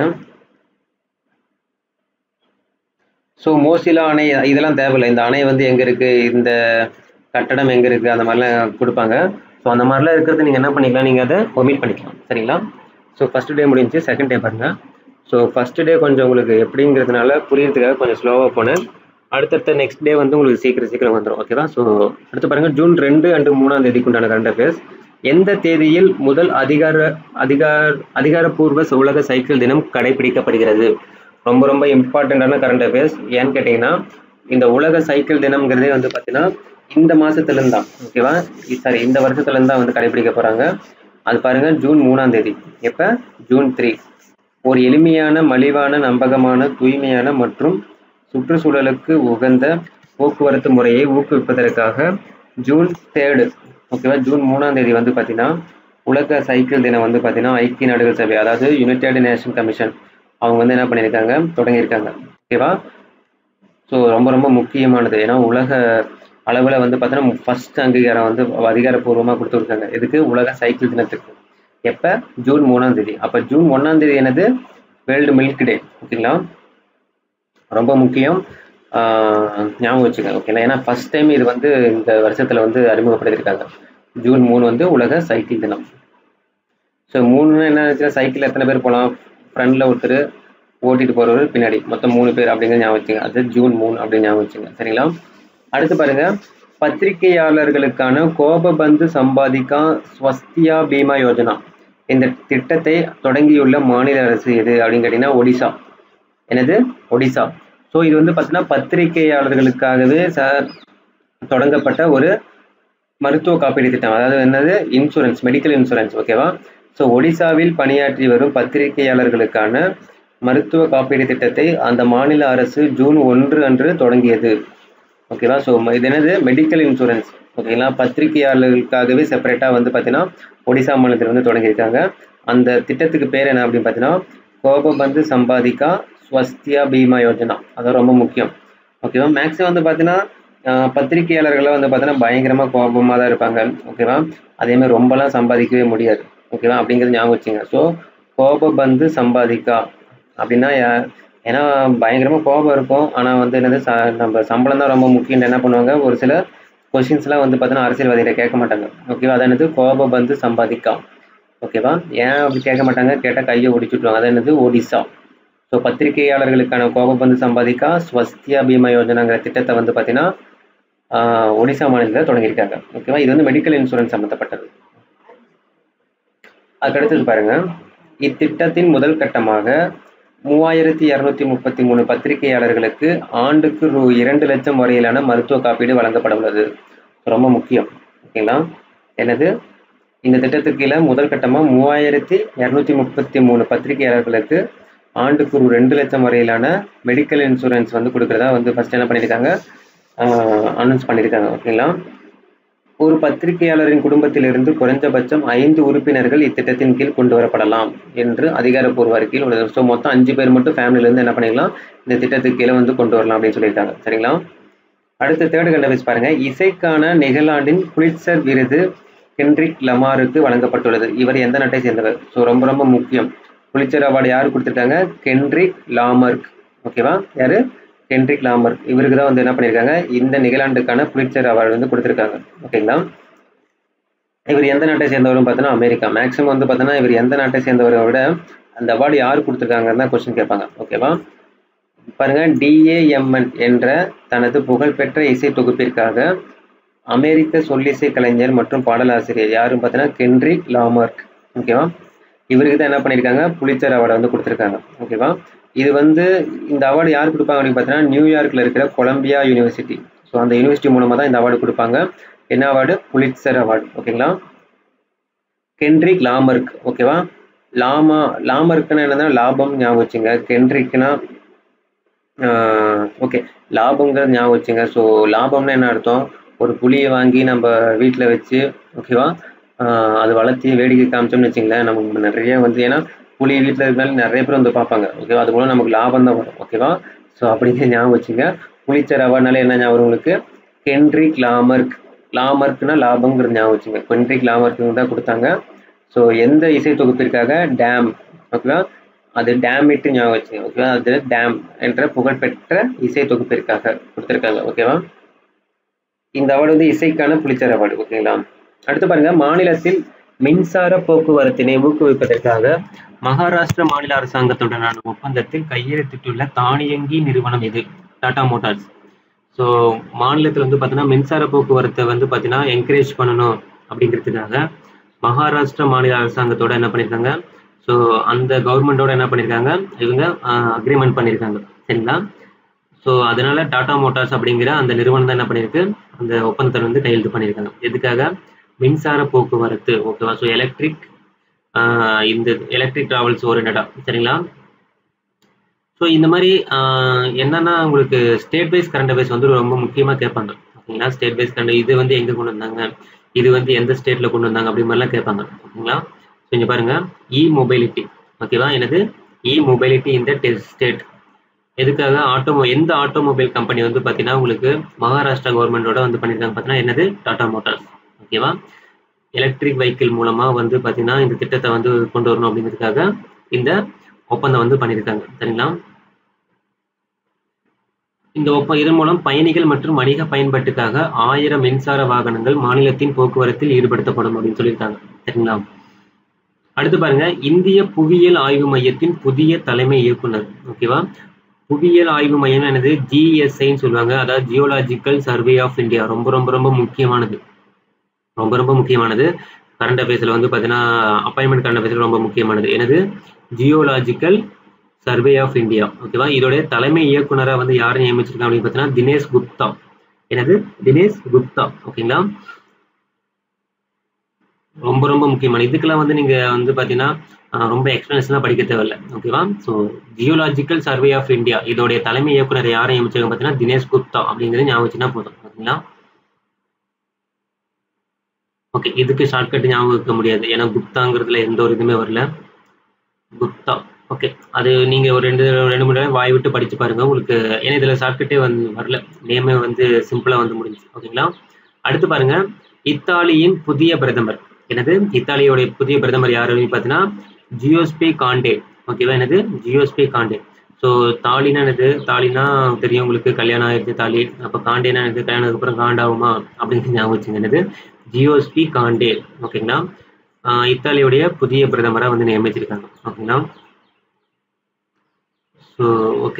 ஸோ மோசிலா அணை, இதெல்லாம் தேவையில்லை. இந்த அணை வந்து எங்கே இருக்குது, இந்த கட்டடம் எங்கே இருக்குது, அந்த மாதிரிலாம் கொடுப்பாங்க. ஸோ அந்த மாதிரிலாம் இருக்கிறது நீங்கள் என்ன பண்ணிக்கலாம், நீங்கள் அதை ஒமிட் பண்ணிக்கலாம். சரிங்களா? ஸோ ஃபஸ்ட் டே முடிஞ்சு, செகண்ட் டே பாருங்கள். ஸோ ஃபஸ்ட் டே கொஞ்சம் உங்களுக்கு எப்படிங்கிறதுனால புரியறதுக்காக கொஞ்சம் ஸ்லோவாக போனேன். அடுத்தடுத்த நெக்ஸ்ட் டே வந்து உங்களுக்கு சீக்கிரம் சீக்கிரம் வந்துடும். ஓகேவா? ஸோ அடுத்து பாருங்கள், ஜூன் ரெண்டு அண்டு மூணாம் தேதிக்கு உண்டான கரண்ட் அஃபேர்ஸ். எந்த தேதியில் முதல் அதிகார அதிகார அதிகாரப்பூர்வ உலக சைக்கிள் தினம் கடைபிடிக்கப்படுகிறது? ரொம்ப ரொம்ப இம்பார்ட்டண்ட்டான கரண்ட் அஃபேர்ஸ். ஏன்னு கேட்டிங்கன்னா, இந்த உலக சைக்கிள் தினம்ங்கிறதே வந்து பார்த்தீங்கன்னா இந்த மாதத்துலேருந்து தான். ஓகேவா? சாரி, இந்த வருஷத்துலேருந்து தான் வந்து கடைபிடிக்க போகிறாங்க. அது பாருங்கள், ஜூன் மூணாம் தேதி. எப்போ? June three. ஒரு எளிமையான, மலிவான, நம்பகமான, தூய்மையான மற்றும் சுற்றுச்சூழலுக்கு உகந்த போக்குவரத்து முறையை ஊக்குவிப்பதற்காக ஜூன் தேர்டு. ஓகேவா? ஜூன் மூணாம் தேதி வந்து பார்த்தீங்கன்னா உலக சைக்கிள் தினம் வந்து பார்த்தீங்கன்னா ஐக்கிய நாடுகள் சபை, அதாவது யுனைடெட் நேஷன் கமிஷன், அவங்க வந்து என்ன பண்ணியிருக்காங்க, தொடங்கியிருக்காங்க. ஓகேவா? ஸோ ரொம்ப ரொம்ப முக்கியமானது. ஏன்னா உலக அளவில் வந்து பார்த்தீங்கன்னா ஃபர்ஸ்ட் அங்கீகாரம் வந்து அதிகாரப்பூர்வமாக கொடுத்துருக்காங்க. இதுக்கு உலக சைக்கிள் தினத்துக்கு. எப்போ? ஜூன் மூணாம் தேதி. அப்போ ஜூன் ஒன்றாம் தேதி என்னது? World milk day. ஓகேங்களா? ரொம்ப முக்கியம், ஞாபகம் வச்சுக்கோங்க. ஓகேங்களா? ஏன்னா ஃபர்ஸ்ட் டைம் இது வந்து இந்த வருஷத்தில் வந்து அறிமுகப்படுத்தியிருக்காங்க. ஜூன் மூணு வந்து உலக சைக்கிள் தினம். ஸோ மூணுன்னா என்ன ஆச்சுன்னா, சைக்கிள் எத்தனை பேர் போகலாம், ஃப்ரண்டில் ஒருத்தர், ஓட்டிட்டு போகிறவர் பின்னாடி, மொத்தம் மூணு பேர் அப்படிங்கிற ஞாபகம் வச்சுங்க. அது ஜூன் மூணு அப்படின்னு ஞாபகம் வச்சுங்க. சரிங்களா? அடுத்து பாருங்க, பத்திரிகையாளர்களுக்கான கோபபந்து சம்பாதிக்கா ஸ்வஸ்தியா பீமா யோஜனா. இந்த திட்டத்தை தொடங்கியுள்ள மாநில அரசு எது அப்படின்னு கேட்டிங்கன்னா ஒடிசா. என்னது? ஒடிசா. ஸோ இது வந்து பார்த்தீங்கன்னா பத்திரிகையாளர்களுக்காகவே ச தொடங்கப்பட்ட ஒரு மருத்துவ காப்பீடு திட்டம். அதாவது என்னது? Insurance, medical insurance. ஓகேவா? ஸோ ஒடிசாவில் பணியாற்றி வரும் பத்திரிகையாளர்களுக்கான மருத்துவ காப்பீடு திட்டத்தை அந்த மாநில அரசு ஜூன் ஒன்று அன்று தொடங்கியது. ஓகேவா? ஸோ இது என்னது? Medical insurance. ஓகேங்களா? பத்திரிகையாளர்களுக்காகவே செப்பரேட்டாக வந்து பார்த்தீங்கன்னா ஒடிசா மாநிலத்தில் வந்து தொடங்கியிருக்காங்க. அந்த திட்டத்துக்கு பேர் என்ன அப்படின்னு பார்த்தீங்கன்னா கோபபந்து சம்பாதிக்கா ஸ்வஸ்தியா பீமா யோஜனா. அதான் ரொம்ப முக்கியம். ஓகேவா? மேக்ஸிமம் வந்து பார்த்தீங்கன்னா பத்திரிகையாளர்களை வந்து பார்த்தீங்கன்னா பயங்கரமாக கோபமாக தான் இருப்பாங்க. ஓகேவா? அதேமாதிரி ரொம்பலாம் சம்பாதிக்கவே முடியாது. ஓகேவா? அப்படிங்கிறது ஞாபகம் வச்சுங்க. ஸோ கோபபந்து சம்பாதிக்கா அப்படின்னா, ஏன்னா பயங்கரமாக கோபம் இருக்கும், ஆனால் வந்து என்னது ச நம்ம சம்பளம் தான் ரொம்ப முக்கியம். என்ன பண்ணுவாங்க, ஒரு சில கொஷின்ஸ்லாம் வந்து பார்த்தீங்கன்னா அரசியல்வாதிகிட்ட கேட்க மாட்டாங்க. ஓகேவா? அது என்னது? கோபபந்து சம்பாதிக்கா. ஓகேவா? ஏன் அப்படி கேட்க மாட்டாங்க, கேட்டால் கையை ஒடிச்சுட்டுருவாங்க. அது என்னது? ஒடிசா. ஸோ பத்திரிகையாளர்களுக்கான கோபப்பந்து சம்பாதிக்கா ஸ்வஸ்தியா பீமா யோஜனாங்கிற திட்டத்தை வந்து பார்த்தீங்கன்னா ஒடிசா மாநிலத்தில் தொடங்கியிருக்காங்க. ஓகேவா, இது வந்து மெடிக்கல் இன்சூரன்ஸ் சம்மந்தப்பட்டது. அதுக்கடுத்தது பாருங்க, இத்திட்டத்தின் முதல் கட்டமாக மூவாயிரத்தி இரநூத்தி முப்பத்தி மூணு பத்திரிகையாளர்களுக்கு ஆண்டுக்கு ரூ இரண்டு லட்சம் வரையிலான மருத்துவ காப்பீடு வழங்கப்பட உள்ளது. ரொம்ப முக்கியம். ஓகேங்களா, என்னது இந்த திட்டத்துக்கு கீழே முதல் கட்டமாக மூவாயிரத்தி இரநூத்தி முப்பத்தி மூணு பத்திரிகையாளர்களுக்கு ஆண்டுக்கு ரூ ரெண்டு லட்சம் வரையிலான மெடிக்கல் இன்சூரன்ஸ் வந்து கொடுக்குறதா வந்து ஃபர்ஸ்ட் என்ன பண்ணியிருக்காங்க, அனௌன்ஸ் பண்ணியிருக்காங்க. ஓகேங்களா, ஒரு பத்திரிகையாளரின் குடும்பத்திலிருந்து குறைஞ்சபட்சம் ஐந்து உறுப்பினர்கள் இத்திட்டத்தின் கீழ் கொண்டு வரப்படலாம் என்று அதிகாரப்பூர்வ அறிக்கையில் உள்ளது. ஸோ மொத்தம் அஞ்சு பேர் மட்டும் ஃபேமிலியிலேருந்து என்ன பண்ணிக்கலாம், இந்த திட்டத்துக்கு கீழே வந்து கொண்டு வரலாம் அப்படின்னு சொல்லியிருக்காங்க. சரிங்களா, அடுத்த தேர்டு கண்டபேஸ் பாருங்க, இசைக்கான நிகழாண்டின் புலிட்சர் விருது கென்ட்ரிக் லமாருக்கு வழங்கப்பட்டுள்ளது. இவர் எந்த நாட்டை சேர்ந்தவர்? ஸோ ரொம்ப ரொம்ப முக்கியம். புலிட்சர் அவார்டு யாரு கொடுத்துருக்காங்க? Kendrick Lamar. ஓகேவா, யாரு? Kendrick Lamar. இவருக்கு தான் வந்து என்ன பண்ணியிருக்காங்க, இந்த நிகழாண்டுக்கான புலிட்சர் அவார்டு வந்து கொடுத்துருக்காங்க. ஓகேங்களா, இவர் எந்த நாட்டை சேர்ந்தவரும் பார்த்தோன்னா அமெரிக்கா. மேக்ஸிமம் வந்து பார்த்தோன்னா இவர் எந்த நாட்டை சேர்ந்தவரை விட அந்த அவார்டு யார் கொடுத்துருக்காங்கன்னு தான் கொஸ்டின் கேட்பாங்க. ஓகேவா, பாருங்க, டிஏஎம்என் என்ற தனது புகழ்பெற்ற இசை தொகுப்பிற்காக அமெரிக்க சொல்லிசை கலைஞர் மற்றும் பாடலாசிரியர் யாரும் பார்த்தீங்கன்னா கென்ட்ரிக் லாமர்க். ஓகேவா, இவருக்கு தான் என்ன பண்ணியிருக்காங்க, புலிட்சர் அவார்டை வந்து கொடுத்துருக்காங்க. ஓகேவா, இது வந்து இந்த அவார்டு யார் கொடுப்பாங்க அப்படின்னு பார்த்தீங்கன்னா நியூயார்க்கில் இருக்கிற கொலம்பியா யூனிவர்சிட்டி. ஸோ அந்த யூனிவர்சிட்டி மூலமாக தான் இந்த அவார்டு கொடுப்பாங்க. என்ன அவார்டு? Pulitzer award. ஓகேங்களா, கென்ட்ரிக் லாமர்க். ஓகேவா, லாமா லாமர்க்குன்னா என்னன்னா லாபம் ஞாபகம் வச்சுங்க, கென்ட்ரிக்னா ஓகே லாபங்கிறது ஞாபகம் வச்சுங்க. ஸோ லாபம்னா என்ன அர்த்தம், ஒரு புளியை வாங்கி நம்ம வீட்டில் வச்சு ஓகேவா அது வளர்த்தி வேடிக்கை காமிச்சோம்னு வச்சுங்களேன், நமக்கு நிறைய வந்து, ஏன்னா புளி வீட்டில் இருக்கிறனால நிறைய பேர் வந்து பார்ப்பாங்க. ஓகேவா, அது மூலம் நமக்கு லாபம் தான் வரும். ஓகேவா, ஸோ அப்படிங்கிற ஞாபகம் வச்சுங்க. புலிட்சர் அவார்ட்னால என்ன ஞாபகம் உங்களுக்கு? கென்ட்ரிக் லாமர்க். லாமர்க்னா லாபங்கிறது ஞாபகம் வச்சுங்க. கென்ட்ரிக் லாமர்க்கு தான் கொடுத்தாங்க. ஸோ எந்த இசை தொகுப்பிற்காக? டேம். ஓகேவா, அது டேம் இட்டு ஞாபகம் வச்சுங்க. ஓகேவா, அது டேம் என்ற புகழ்பெற்ற இசை தொகுப்பிற்காக கொடுத்துருக்காங்க. ஓகேவா, இந்த அவார்டு வந்து இசைக்கான புலிட்சர் அவார்டு. ஓகேங்களா, அடுத்து பாருங்க, மாநிலத்தில் மின்சார போக்குவரத்தினை ஊக்குவிப்பதற்காக மகாராஷ்டிர மாநில அரசாங்கத்துடனான ஒப்பந்தத்தில் கையெழுத்திட்டுள்ள தானியங்கி நிறுவனம் இது? டாடா மோட்டார்ஸ். ஸோ மாநிலத்தில் வந்து பார்த்தீங்கன்னா மின்சார போக்குவரத்தை வந்து பார்த்தீங்கன்னா என்கரேஜ் பண்ணணும் அப்படிங்கிறதுக்காக மகாராஷ்டிர மாநில அரசாங்கத்தோட என்ன பண்ணியிருக்காங்க, ஸோ அந்த கவர்மெண்டோட என்ன பண்ணியிருக்காங்க, இவங்க அக்ரிமெண்ட் பண்ணியிருக்காங்க. சரிங்களா, ஸோ அதனால டாடா மோட்டார்ஸ் அப்படிங்கிற அந்த நிறுவனம் தான் என்ன பண்ணியிருக்கு, அந்த ஒப்பந்தத்தை வந்து கையெழுத்து பண்ணியிருக்காங்க. எதுக்காக? மின்சார போக்குவரத்து. ஓகேவா, ஸோ எலக்ட்ரிக் இந்த எலக்ட்ரிக் டிராவல்ஸ் ஓரியன்டா. சரிங்களா, ஸோ இந்த மாதிரி என்னன்னா உங்களுக்கு ஸ்டேட் வைஸ் கரண்ட் அஃபேர்ஸ் வந்து ரொம்ப முக்கியமாக கேட்பாங்க. ஓகேங்களா, ஸ்டேட் வைஸ் கரண்ட் இது வந்து எங்கே கொண்டு வந்தாங்க, இது வந்து எந்த ஸ்டேட்டில் கொண்டு வந்தாங்க அப்படி மாதிரிலாம் கேட்பாங்க. ஓகேங்களா, ஸோ இங்கே பாருங்க, இ மொபைலிட்டி. ஓகேவா, என்னது? இ மொபைலிட்டி இந்த டெஸ்ட் ஸ்டேட். எதுக்காக? ஆட்டோமோ எந்த ஆட்டோமொபைல் கம்பெனி வந்து பார்த்தீங்கன்னா உங்களுக்கு மகாராஷ்டிரா கவர்மெண்டோட வந்து பண்ணியிருக்காங்க பார்த்தீங்கன்னா என்னது? டாடா மோட்டார்ஸ். ஓகேவா, எலக்ட்ரிக் வெஹிக்கிள் மூலமாக வந்து பார்த்தீங்கன்னா இந்த திட்டத்தை வந்து கொண்டு வரணும் அப்படிங்கிறதுக்காக இந்த ஒப்பந்தம் வந்து பண்ணியிருக்காங்க. சரிங்களா, இந்த ஒப்ப இதன் மூலம் பயணிகள் மற்றும் வணிக பயன்பாட்டுக்காக ஆயிரம் மின்சார வாகனங்கள் மாநிலத்தின் போக்குவரத்தில் ஈடுபடுத்தப்படும் அப்படின்னு சொல்லியிருக்காங்க. சரிங்களா, அடுத்து பாருங்க, இந்திய புவியியல் ஆய்வு மையத்தின் புதிய தலைமை இயக்குனர். ஓகேவா, புவியியல் ஆய்வு மையம் என்னது? ஜிஎஸ்ஐன்னு சொல்லுவாங்க, அதாவது ஜியோலாஜிக்கல் சர்வே ஆஃப் இந்தியா. ரொம்ப ரொம்ப ரொம்ப முக்கியமானது, ரொம்ப ரொம்ப முக்கியமானது. கரண்ட் அஃபேர்ஸில் வந்து பார்த்தீங்கன்னா அப்பாயின்மெண்ட் கரண்ட் அஃபேர்ஸில் ரொம்ப முக்கியமானது. என்னது? Geological survey of India. ஓகேவா, இதோடைய தலைமை இயக்குனராக வந்து யாரை நியமிச்சிருக்காங்க அப்படின்னு பார்த்தீங்கன்னா தினேஷ் குப்தா. என்னது? தினேஷ் குப்தா. ஓகேங்களா, ரொம்ப ரொம்ப முக்கியமான இதுக்கெல்லாம் வந்து நீங்கள் வந்து பார்த்தீங்கன்னா ரொம்ப எக்ஸ்பிளனேஷனாக படிக்க தேவையில்லை. ஓகேவா, so geological survey of India இதோடைய தலைமை இயக்குனர் யாரை நியமிச்சிருக்காங்க பார்த்தீங்கன்னா தினேஷ் குப்தா அப்படிங்கிறது ஞாபகம் வச்சுன்னா போதும். ஓகேங்களா, ஓகே, இதுக்கு ஷார்ட்கட் ஞாபகம் வைக்க முடியாது, ஏன்னா குப்தாங்கிறதுல எந்த ஒரு இதுவுமே வரல. குப்தா. ஓகே, அது நீங்கள் ஒரு ரெண்டு ரெண்டு மூணு நேரம் வாய் விட்டு படித்து பாருங்க உங்களுக்கு, ஏன்னா இதில் ஷார்ட்கட்டே வந்து வரல, நேமே வந்து சிம்பிளாக வந்து முடிஞ்சு. ஓகேங்களா, அடுத்து பாருங்க, இத்தாலியின் புதிய பிரதமர். என்னது? இத்தாலியோடைய புதிய பிரதமர் யார் அப்படின்னு பார்த்தீங்கன்னா ஜியோஸ்பி காண்டே. ஓகேவா, என்னது? ஜியோஸ்பி காண்டே. ஸோ தாலினா என்னது? தாலினா தெரியும் உங்களுக்கு, கல்யாணம் ஆயிடுச்சு தாலி. அப்போ காண்டேனா என்னது? கல்யாணத்துக்கு அப்புறம் காண்டாகுமா அப்படின்னு ஞாபகம் வச்சுங்க. என்னது? ஜியோஸ்பி காண்டே. ஓகேங்களா, இத்தாலியுடைய புதிய பிரதமராக வந்து நியமிச்சிருக்காங்க. ஓகேங்களா, ஸோ ஓகே,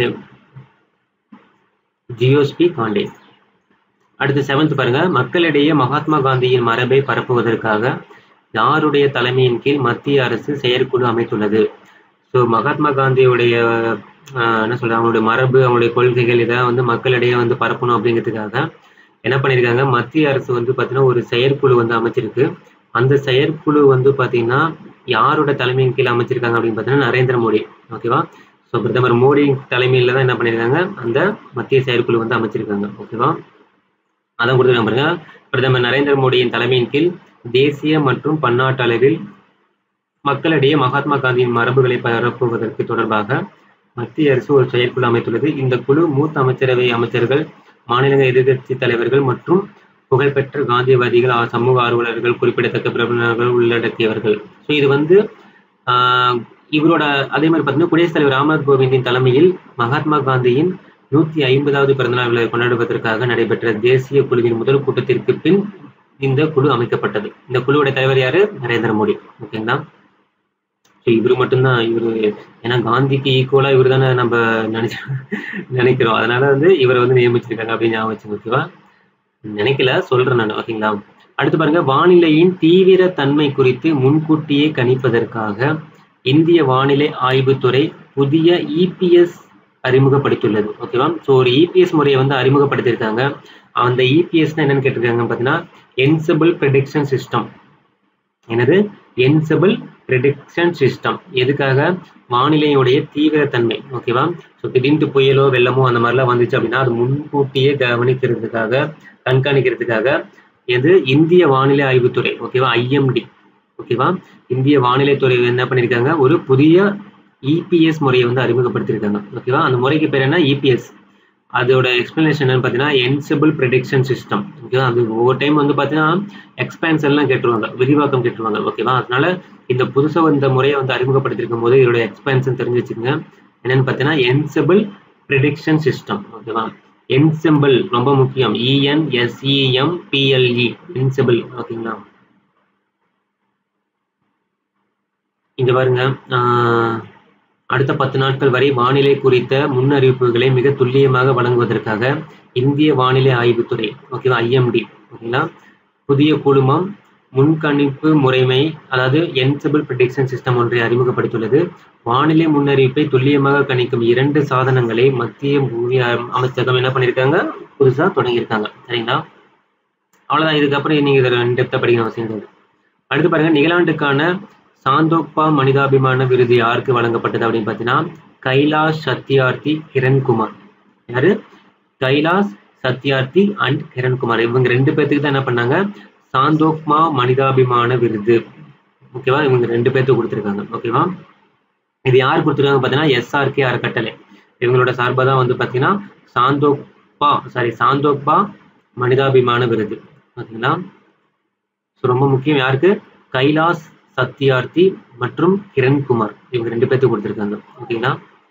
ஜியோஸ்பி காண்டே. அடுத்து செவன்த் பாருங்க, மக்களிடையே மகாத்மா காந்தியின் மரபை பரப்புவதற்காக யாருடைய தலைமையின் கீழ் மத்திய அரசு செயற்குழு அமைத்துள்ளது? ஸோ மகாத்மா காந்தியுடைய என்ன சொல்ற அவங்களுடைய மரபு, அவங்களுடைய கொள்கைகள் இதெல்லாம் வந்து மக்களிடையே வந்து பரப்பணும் அப்படிங்கிறதுக்காக என்ன பண்ணியிருக்காங்க, மத்திய அரசு வந்து பார்த்தீங்கன்னா ஒரு செயற்குழு வந்து அமைச்சிருக்கு. அந்த செயற்குழு வந்து பார்த்தீங்கன்னா யாரோட தலைமையின் கீழ் அமைச்சிருக்காங்க அப்படின்னு பார்த்தீங்கன்னா நரேந்திர மோடி. ஓகேவா? ஸோ பிரதமர் மோடி தலைமையில் தான் என்ன பண்ணியிருக்காங்க, அந்த மத்திய செயற்குழு வந்து அமைச்சிருக்காங்க. ஓகேவா? அதான் கொடுத்துருக்காங்க பாருங்க. பிரதமர் நரேந்திர மோடியின் தலைமையின் கீழ் தேசிய மற்றும் பன்னாட்டு அளவில் மக்களிடையே மகாத்மா காந்தியின் மரபுகளை பரப்புவதற்கு தொடர்பாக மத்திய அரசு ஒரு செயற்குழு அமைத்துள்ளது. இந்த குழு மூத்த அமைச்சரவை அமைச்சர்கள், மாநில எதிர்கட்சி தலைவர்கள் மற்றும் புகழ்பெற்ற காந்தியவாதிகள், சமூக ஆர்வலர்கள், குறிப்பிடத்தக்க பிரபலங்கள் உள்ளடக்கியவர்கள். ஸோ இது வந்து ஆஹ் இவரோட அதே மாதிரி பார்த்தீங்கன்னா குடியரசுத் தலைவர் ராம்நாத் கோவிந்தின் தலைமையில் மகாத்மா காந்தியின் நூத்தி ஐம்பதாவது பிறந்தநாள் விழாவை கொண்டாடுவதற்காக நடைபெற்ற தேசிய குழுவின் முதல் கூட்டத்திற்கு பின் இந்த குழு அமைக்கப்பட்டது. இந்த குழுவோட தலைவர் யாரு? நரேந்திர மோடி. ஓகேங்களா? ஸோ இவரு மட்டும்தான் இவரு, ஏன்னா காந்திக்கு ஈக்குவலா இவரு தானே நம்ம நினைச்ச நினைக்கிறோம். அதனால வந்து இவரை வந்து நியமிச்சிருக்காங்க அப்படின்னு ஞாபகம் வச்சுங்க. ஓகேவா? நினைக்கல, சொல்றேன் நான். ஓகேங்களா? அடுத்து பாருங்க, வானிலையின் தீவிர தன்மை குறித்து முன்கூட்டியே கணிப்பதற்காக இந்திய வானிலை ஆய்வுத்துறை புதிய இபிஎஸ் அறிமுகப்படுத்தியுள்ளது. ஓகேவா? ஸோ ஒரு இபிஎஸ் முறையை வந்து அறிமுகப்படுத்தியிருக்காங்க. அந்த இபிஎஸ் என்னன்னு கேட்டிருக்காங்க பார்த்தீங்கன்னா என்சபிள் ப்ரெடிக்ஷன் சிஸ்டம். என்னது? Ensemble prediction system. எதுக்காக? வானிலையுடைய தீவிரத்தன்மை. ஓகேவா? ஸோ திடீர்னு புயலோ வெள்ளமோ அந்த மாதிரிலாம் வந்துச்சு அப்படின்னா அது முன்கூட்டியே கவனிக்கிறதுக்காக, கண்காணிக்கிறதுக்காக எது? இந்திய வானிலை ஆய்வுத்துறை. ஓகேவா? ஐஎம்டி. ஓகேவா? இந்திய வானிலை துறை என்ன பண்ணியிருக்காங்க, ஒரு புதிய இபிஎஸ் முறையை வந்து அறிமுகப்படுத்தியிருக்காங்க. ஓகேவா? அந்த முறைக்கு பேர் என்ன? இபிஎஸ். அதோட எக்ஸ்பிளனேஷன் என்னன்னு பார்த்தீங்கன்னா என்சபிள் ப்ரெடிக்ஷன் சிஸ்டம். ஓகேவா? அது ஒவ்வொரு டைம் வந்து பார்த்தீங்கன்னா எக்ஸ்பேன்ஷன்லாம் கேட்டுருவாங்க, விரிவாக்கம் கேட்டுருவாங்க. ஓகேவா? அதனால இந்த புதுசாக இந்த முறையை வந்து அறிமுகப்படுத்திருக்கும் போது இதோட எக்ஸ்பேன்ஷன் தெரிஞ்சு வச்சுக்கோங்க. என்னன்னு பார்த்தீங்கன்னா என்சபிள் ப்ரெடிக்ஷன் சிஸ்டம். ஓகேவா? என்செம்பிள் ரொம்ப முக்கியம். E N S E M B L E ensemble. ஓகேங்களா? இங்க பாருங்க, அடுத்த பத்து நாட்கள் வரை வானிலை குறித்த முன்னறிவிப்புகளை மிக துல்லியமாக வழங்குவதற்காக இந்திய வானிலை ஆய்வுத்துறை, ஓகேவா, ஐஎம்டி, ஓகேங்களா, புதிய குழுமம் முன்கணிப்பு முறைமை, அதாவது என்சபிள் ப்ரெடிக்ஷன் சிஸ்டம் ஒன்றை அறிமுகப்படுத்தியுள்ளது. வானிலை முன்னறிவிப்பை துல்லியமாக கணிக்கும் இரண்டு சாதனங்களை மத்திய பூமி அமைச்சகம் என்ன பண்ணியிருக்காங்க, புதுசாக தொடங்கியிருக்காங்க. சரிங்களா? அவ்வளோதான். இதுக்கப்புறம் நீங்கள் இதில் டெப்த்தாக படிக்கணும் அவசியம் கிடையாது. அடுத்து பாருங்க, நிகழாண்டுக்கான சாந்தோப்பா மனிதாபிமான விருது யாருக்கு வழங்கப்பட்டது அப்படின்னு பார்த்தீங்கன்னா கைலாஷ் சத்யார்த்தி கிரண்குமார். யாரு? கைலாஷ் சத்யார்த்தி அண்ட் கிரண்குமார். இவங்க ரெண்டு பேர்த்துக்கு தான் என்ன பண்ணாங்க, சாந்தோக்மா மனிதாபிமான விருது. ஓகேவா? இவங்க ரெண்டு பேர்த்துக்கு கொடுத்துருக்காங்க. ஓகேவா? இது யார் கொடுத்துருக்காங்க பார்த்தீங்கன்னா எஸ்ஆர்கே அறக்கட்டளை. இவங்களோட சார்பாக தான் வந்து பார்த்தீங்கன்னா சாந்தோப்பா சாரி சாந்தோப்பா மனிதாபிமான விருது. ஓகேங்களா? ஸோ ரொம்ப முக்கியம். யாருக்கு? கைலாஷ் சத்யார்த்தி மற்றும் கிரண்குமார், இவங்க ரெண்டு பேர்த்துக்கு கொடுத்துருக்காங்க. ஓகேங்களா?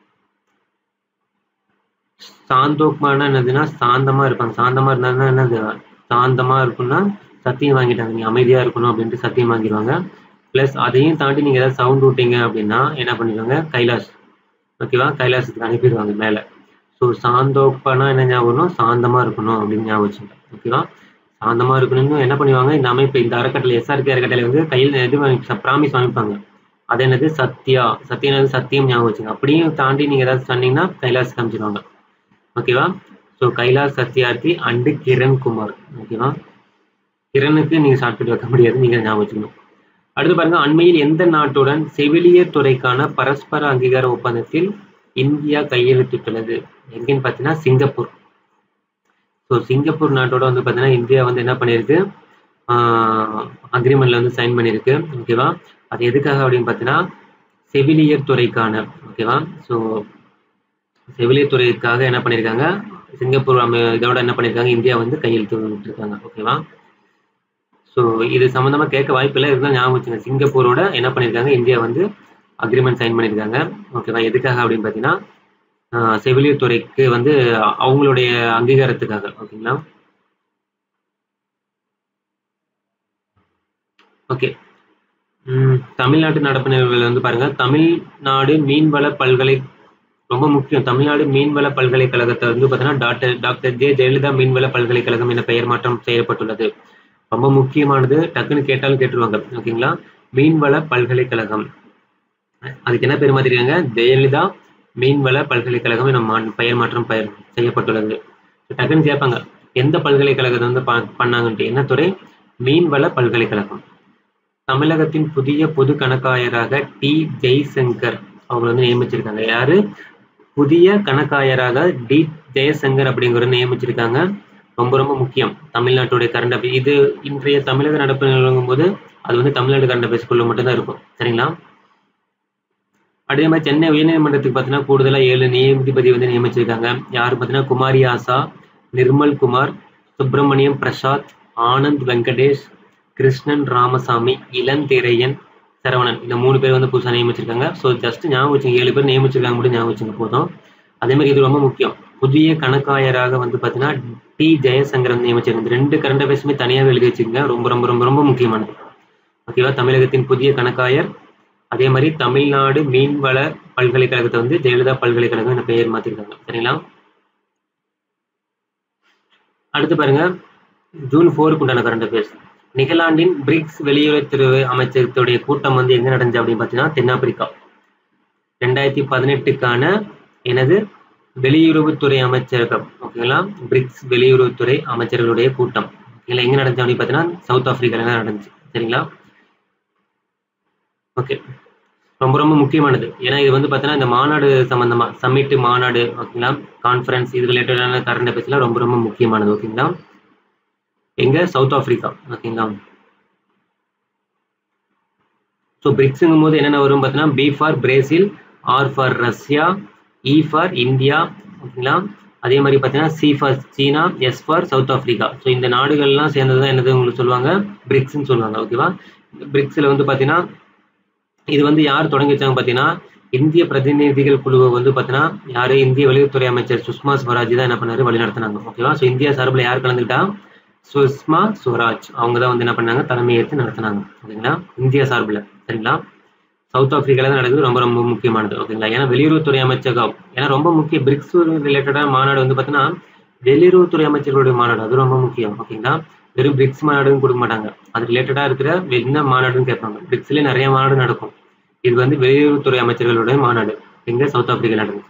சாந்தோக்மான என்னதுன்னா சாந்தமா இருப்பாங்க. சாந்தமா இருந்தாங்கன்னா என்னது, சாந்தமா இருக்குன்னா சத்தியம் வாங்கிட்டாங்க, நீங்க அமைதியா இருக்கணும் அப்படின்ட்டு சத்தியம் வாங்கிடுவாங்க. பிளஸ் அதையும் தாண்டி நீங்க ஏதாவது சவுண்ட் விட்டீங்க அப்படின்னா என்ன பண்ணிடுவாங்க, கைலாஷ், ஓகேவா, கைலாசத்துக்கு அனுப்பிடுவாங்க மேல. ஸோ சாந்தோப்பானா என்ன ஞாபகம், சாந்தமா இருக்கணும் அப்படின்னு ஞாபகம் வச்சுங்க. ஓகேவா? சாந்தமா இருக்கணும்னு என்ன பண்ணுவாங்க, இந்த அமைப்பு, இந்த அறக்கட்டளை, எஸ்ஆர்கே அறக்கட்டளை வந்து கையில் எது ப்ராமிஸ் அமைப்பாங்க. அது என்னது, சத்யா. சத்தியம் சத்தியம் ஞாபகம் வச்சுங்க. அப்படியும் தாண்டி நீங்க ஏதாவது சொன்னீங்கன்னா கைலாஷ் காமிச்சிருவாங்க. ஓகேவா? So Kailash Satyarthi and Kiran Kumar. ஓகேவா? கிரணுக்கு நீங்க ஷார்ட்கட் வைக்க முடியாது, நீங்க ஞாபகம் வச்சுக்கணும். அடுத்து பாருங்க, அண்மையில் எந்த நாட்டுடன் செவிலியர் துறைக்கான பரஸ்பர அங்கீகார ஒப்பந்தத்தில் இந்தியா கையெழுத்திட்டுள்ளது? எங்கன்னு பார்த்தீங்கன்னா சிங்கப்பூர். ஸோ சிங்கப்பூர் நாட்டோட வந்து பார்த்தீங்கன்னா இந்தியா வந்து என்ன பண்ணியிருக்கு, அக்ரிமெண்ட்ல வந்து சைன் பண்ணியிருக்கு. ஓகேவா? அது எதுக்காக அப்படின்னு பார்த்தீங்கன்னா செவிலியர் துறைக்கான. ஓகேவா? ஸோ செவிலியர் துறைக்காக என்ன பண்ணியிருக்காங்க, சிங்கப்பூர் இதோட என்ன பண்ணியிருக்காங்க, இந்தியா வந்து கையெழுத்து விட்டுருக்காங்க. ஓகேவா? ஸோ இது சம்மந்தமாக கேட்க வாய்ப்பு இல்லை, இருந்தால் ஞாபகம் வச்சுங்க. சிங்கப்பூரோட என்ன பண்ணியிருக்காங்க, இந்தியா வந்து அக்ரிமெண்ட் சைன் பண்ணியிருக்காங்க. ஓகேவா? எதுக்காக அப்படின்னு பார்த்தீங்கன்னா செவிலியர் துறைக்கு வந்து அவங்களுடைய அங்கீகாரத்துக்காக. ஓகேங்களா? ஓகே. தமிழ்நாட்டு நடப்பு நிகழ்வுகள் வந்து பாருங்க, தமிழ்நாடு மீன்வள பல்கலை ரொம்ப முக்கியம். தமிழ்நாடு மீன்வள பல்கலைக்கழகத்தை வந்து பார்த்தீங்கன்னா டாக்டர் டாக்டர் ஜே ஜெயலலிதா மீன்வள பல்கலைக்கழகம் என பெயர் மாற்றம் செய்யப்பட்டுள்ளது. ரொம்ப முக்கியமானது, டக்குன்னு கேட்டாலும் கேட்டுருவாங்க. ஓகேங்களா? மீன்வள பல்கலைக்கழகம், அதுக்கு என்ன பேர் மாத்திருக்காங்க? ஜெயலலிதா மீன்வள பல்கலைக்கழகம் என பெயர் மாற்றம் பெயர் செய்யப்பட்டுள்ளது. டக்குன்னு கேட்பாங்க, எந்த பல்கலைக்கழகத்தை வந்து பண்ணாங்கன்ட்டு. என்ன துறை? மீன்வள பல்கலைக்கழகம். தமிழகத்தின் புதிய பொது கணக்காயராக டி ஜெய்சங்கர் அவங்க வந்து நியமிச்சிருக்காங்க. யாரு? புதிய கணக்காயராக டி ஜெயசங்கர் அப்படிங்கிற நியமிச்சிருக்காங்க. ரொம்ப ரொம்ப முக்கியம். தமிழ்நாட்டுடைய கரண்ட் அஃபேர்ஸ் இது. இன்றைய தமிழக நடப்பு நிலவும் போது அது வந்து தமிழ்நாடு கரண்ட் அஃபேர்ஸ்குள்ள மட்டும்தான் இருக்கும். சரிங்களா? அதே மாதிரி சென்னை உயர்நீதிமன்றத்துக்கு பார்த்தீங்கன்னா கூடுதலா ஏழு நீதிபதி வந்து நியமிச்சிருக்காங்க. யாரு பார்த்தீங்கன்னா குமாரி ஆசா, நிர்மல் குமார், சுப்பிரமணியம் பிரசாத், ஆனந்த் வெங்கடேஷ், கிருஷ்ணன் ராமசாமி, இளந்திரையன், சரவணன், இந்த மூணு பேர் வந்து புதுசாக நியமிச்சிருக்காங்க. ஸோ ஜஸ்ட் ஞாபகம் வச்சுங்க, ஏழு பேர் நியமிச்சிருக்காங்க மட்டும் ஞாபகம் வச்சுங்க போதும். அதே மாதிரி இது ரொம்ப முக்கியம். புதிய கணக்காயராக வந்து பார்த்தீங்கன்னா டி ஜெயசங்கர் வந்து நியமிச்சிருக்காங்க. ரெண்டு கரண்ட் அஃபேர்ஸுமே தனியாக எழுதி வச்சுக்கோங்க. ரொம்ப ரொம்ப ரொம்ப ரொம்ப முக்கியமானது. ஓகேவா? தமிழகத்தின் புதிய கணக்காயர், அதே மாதிரி தமிழ்நாடு மீன்வள பல்கலைக்கழகத்தை வந்து ஜெயலலிதா பல்கலைக்கழகம் என பெயர் மாத்திருக்காங்க. சரிங்களா? அடுத்து பாருங்க, ஜூன் ஃபோருக்கு உண்டான கரண்ட் அஃபேர்ஸ். நிகலாண்டின் பிரிக்ஸ் வெளியுறவுத்துறை அமைச்சகத்துடைய கூட்டம் வந்து எங்க நடந்துச்சு அப்படின்னு பார்த்தீங்கன்னா தென்னாப்பிரிக்கா. ரெண்டாயிரத்தி பதினெட்டுக்கான எனது வெளியுறவுத்துறை அமைச்சரகம், ஓகேங்களா? பிரிக்ஸ் வெளியுறவுத்துறை அமைச்சர்களுடைய கூட்டம் இல்லை எங்க நடந்துச்சு அப்படின்னு பார்த்தீங்கன்னா சவுத் ஆப்பிரிக்கால நடந்துச்சு. சரிங்களா? ஓகே, ரொம்ப ரொம்ப முக்கியமானது. ஏன்னா இது வந்து பார்த்தீங்கன்னா இந்த மாநாடு சம்பந்தமா, சம்மிட் மாநாடு, ஓகேங்களா, கான்ஃபரன்ஸ், இது ரிலேட்டடான கரண்ட் அஃபேர்ஸ்லாம் ரொம்ப ரொம்ப முக்கியமானது. ஓகேங்களா? எங்க? South Africa. ஓகேங்களா? ஸோ பிரிக்ஸுங்கும் போது என்னென்ன வரும் பார்த்தீங்கன்னா B for Brazil, R for Russia, I for India, ஓகேங்களா? அதே மாதிரி பார்த்தீங்கன்னா C for China, S for South Africa. So இந்த நாடுகள்லாம் சேர்ந்தது தான் என்னது உங்களுக்கு சொல்லுவாங்க? பிரிக்ஸ்ன்னு சொல்லுவாங்க. ஓகேவா? பிரிக்ஸில் வந்து பார்த்தீங்கன்னா இது வந்து யார் தொடங்கி வச்சாங்க பார்த்தீங்கன்னா இந்திய பிரதிநிதிகள் குழுவை வந்து பார்த்தீங்கன்னா யாரு? இந்திய வெளியுறவுத்துறை அமைச்சர் சுஷ்மா ஸ்வராஜ் தான் என்ன பண்ணாரு? வழி நடத்தினாங்க. ஓகேவா? ஸோ இந்தியா சார்பில் யார் கலந்துக்கிட்டா? சுஷ்மா ஸ்வராஜ் அவங்க தான் வந்து என்ன பண்ணாங்க? தலைமையேற்று நடத்தினாங்க. ஓகேங்களா? இந்தியா சார்பில். சரிங்களா? சவுத் ஆப்பிரிக்கால தான் நடக்குது. ரொம்ப ரொம்ப முக்கியமானது. ஓகேங்களா? ஏன்னா வெளியுறவுத்துறை அமைச்சகம், ஏன்னா ரொம்ப முக்கிய பிரிக்ஸ் ரிலேட்டடான மாநாடு வந்து பார்த்தீங்கன்னா வெளியுறவுத்துறை அமைச்சர்களுடைய மாநாடு, அது ரொம்ப முக்கியம். ஓகேங்களா? வெறும் பிரிக்ஸ் மாநாடுன்னு கொடுக்க மாட்டாங்க, அது ரிலேட்டடா இருக்கிற என்ன மாநாடுன்னு கேட்பாங்க. பிரிக்ஸ்ல நிறைய மாநாடு நடக்கும். இது வந்து வெளியுறவுத்துறை அமைச்சர்களுடைய மாநாடு எங்க? சவுத் ஆப்பிரிக்கா நடக்கும்.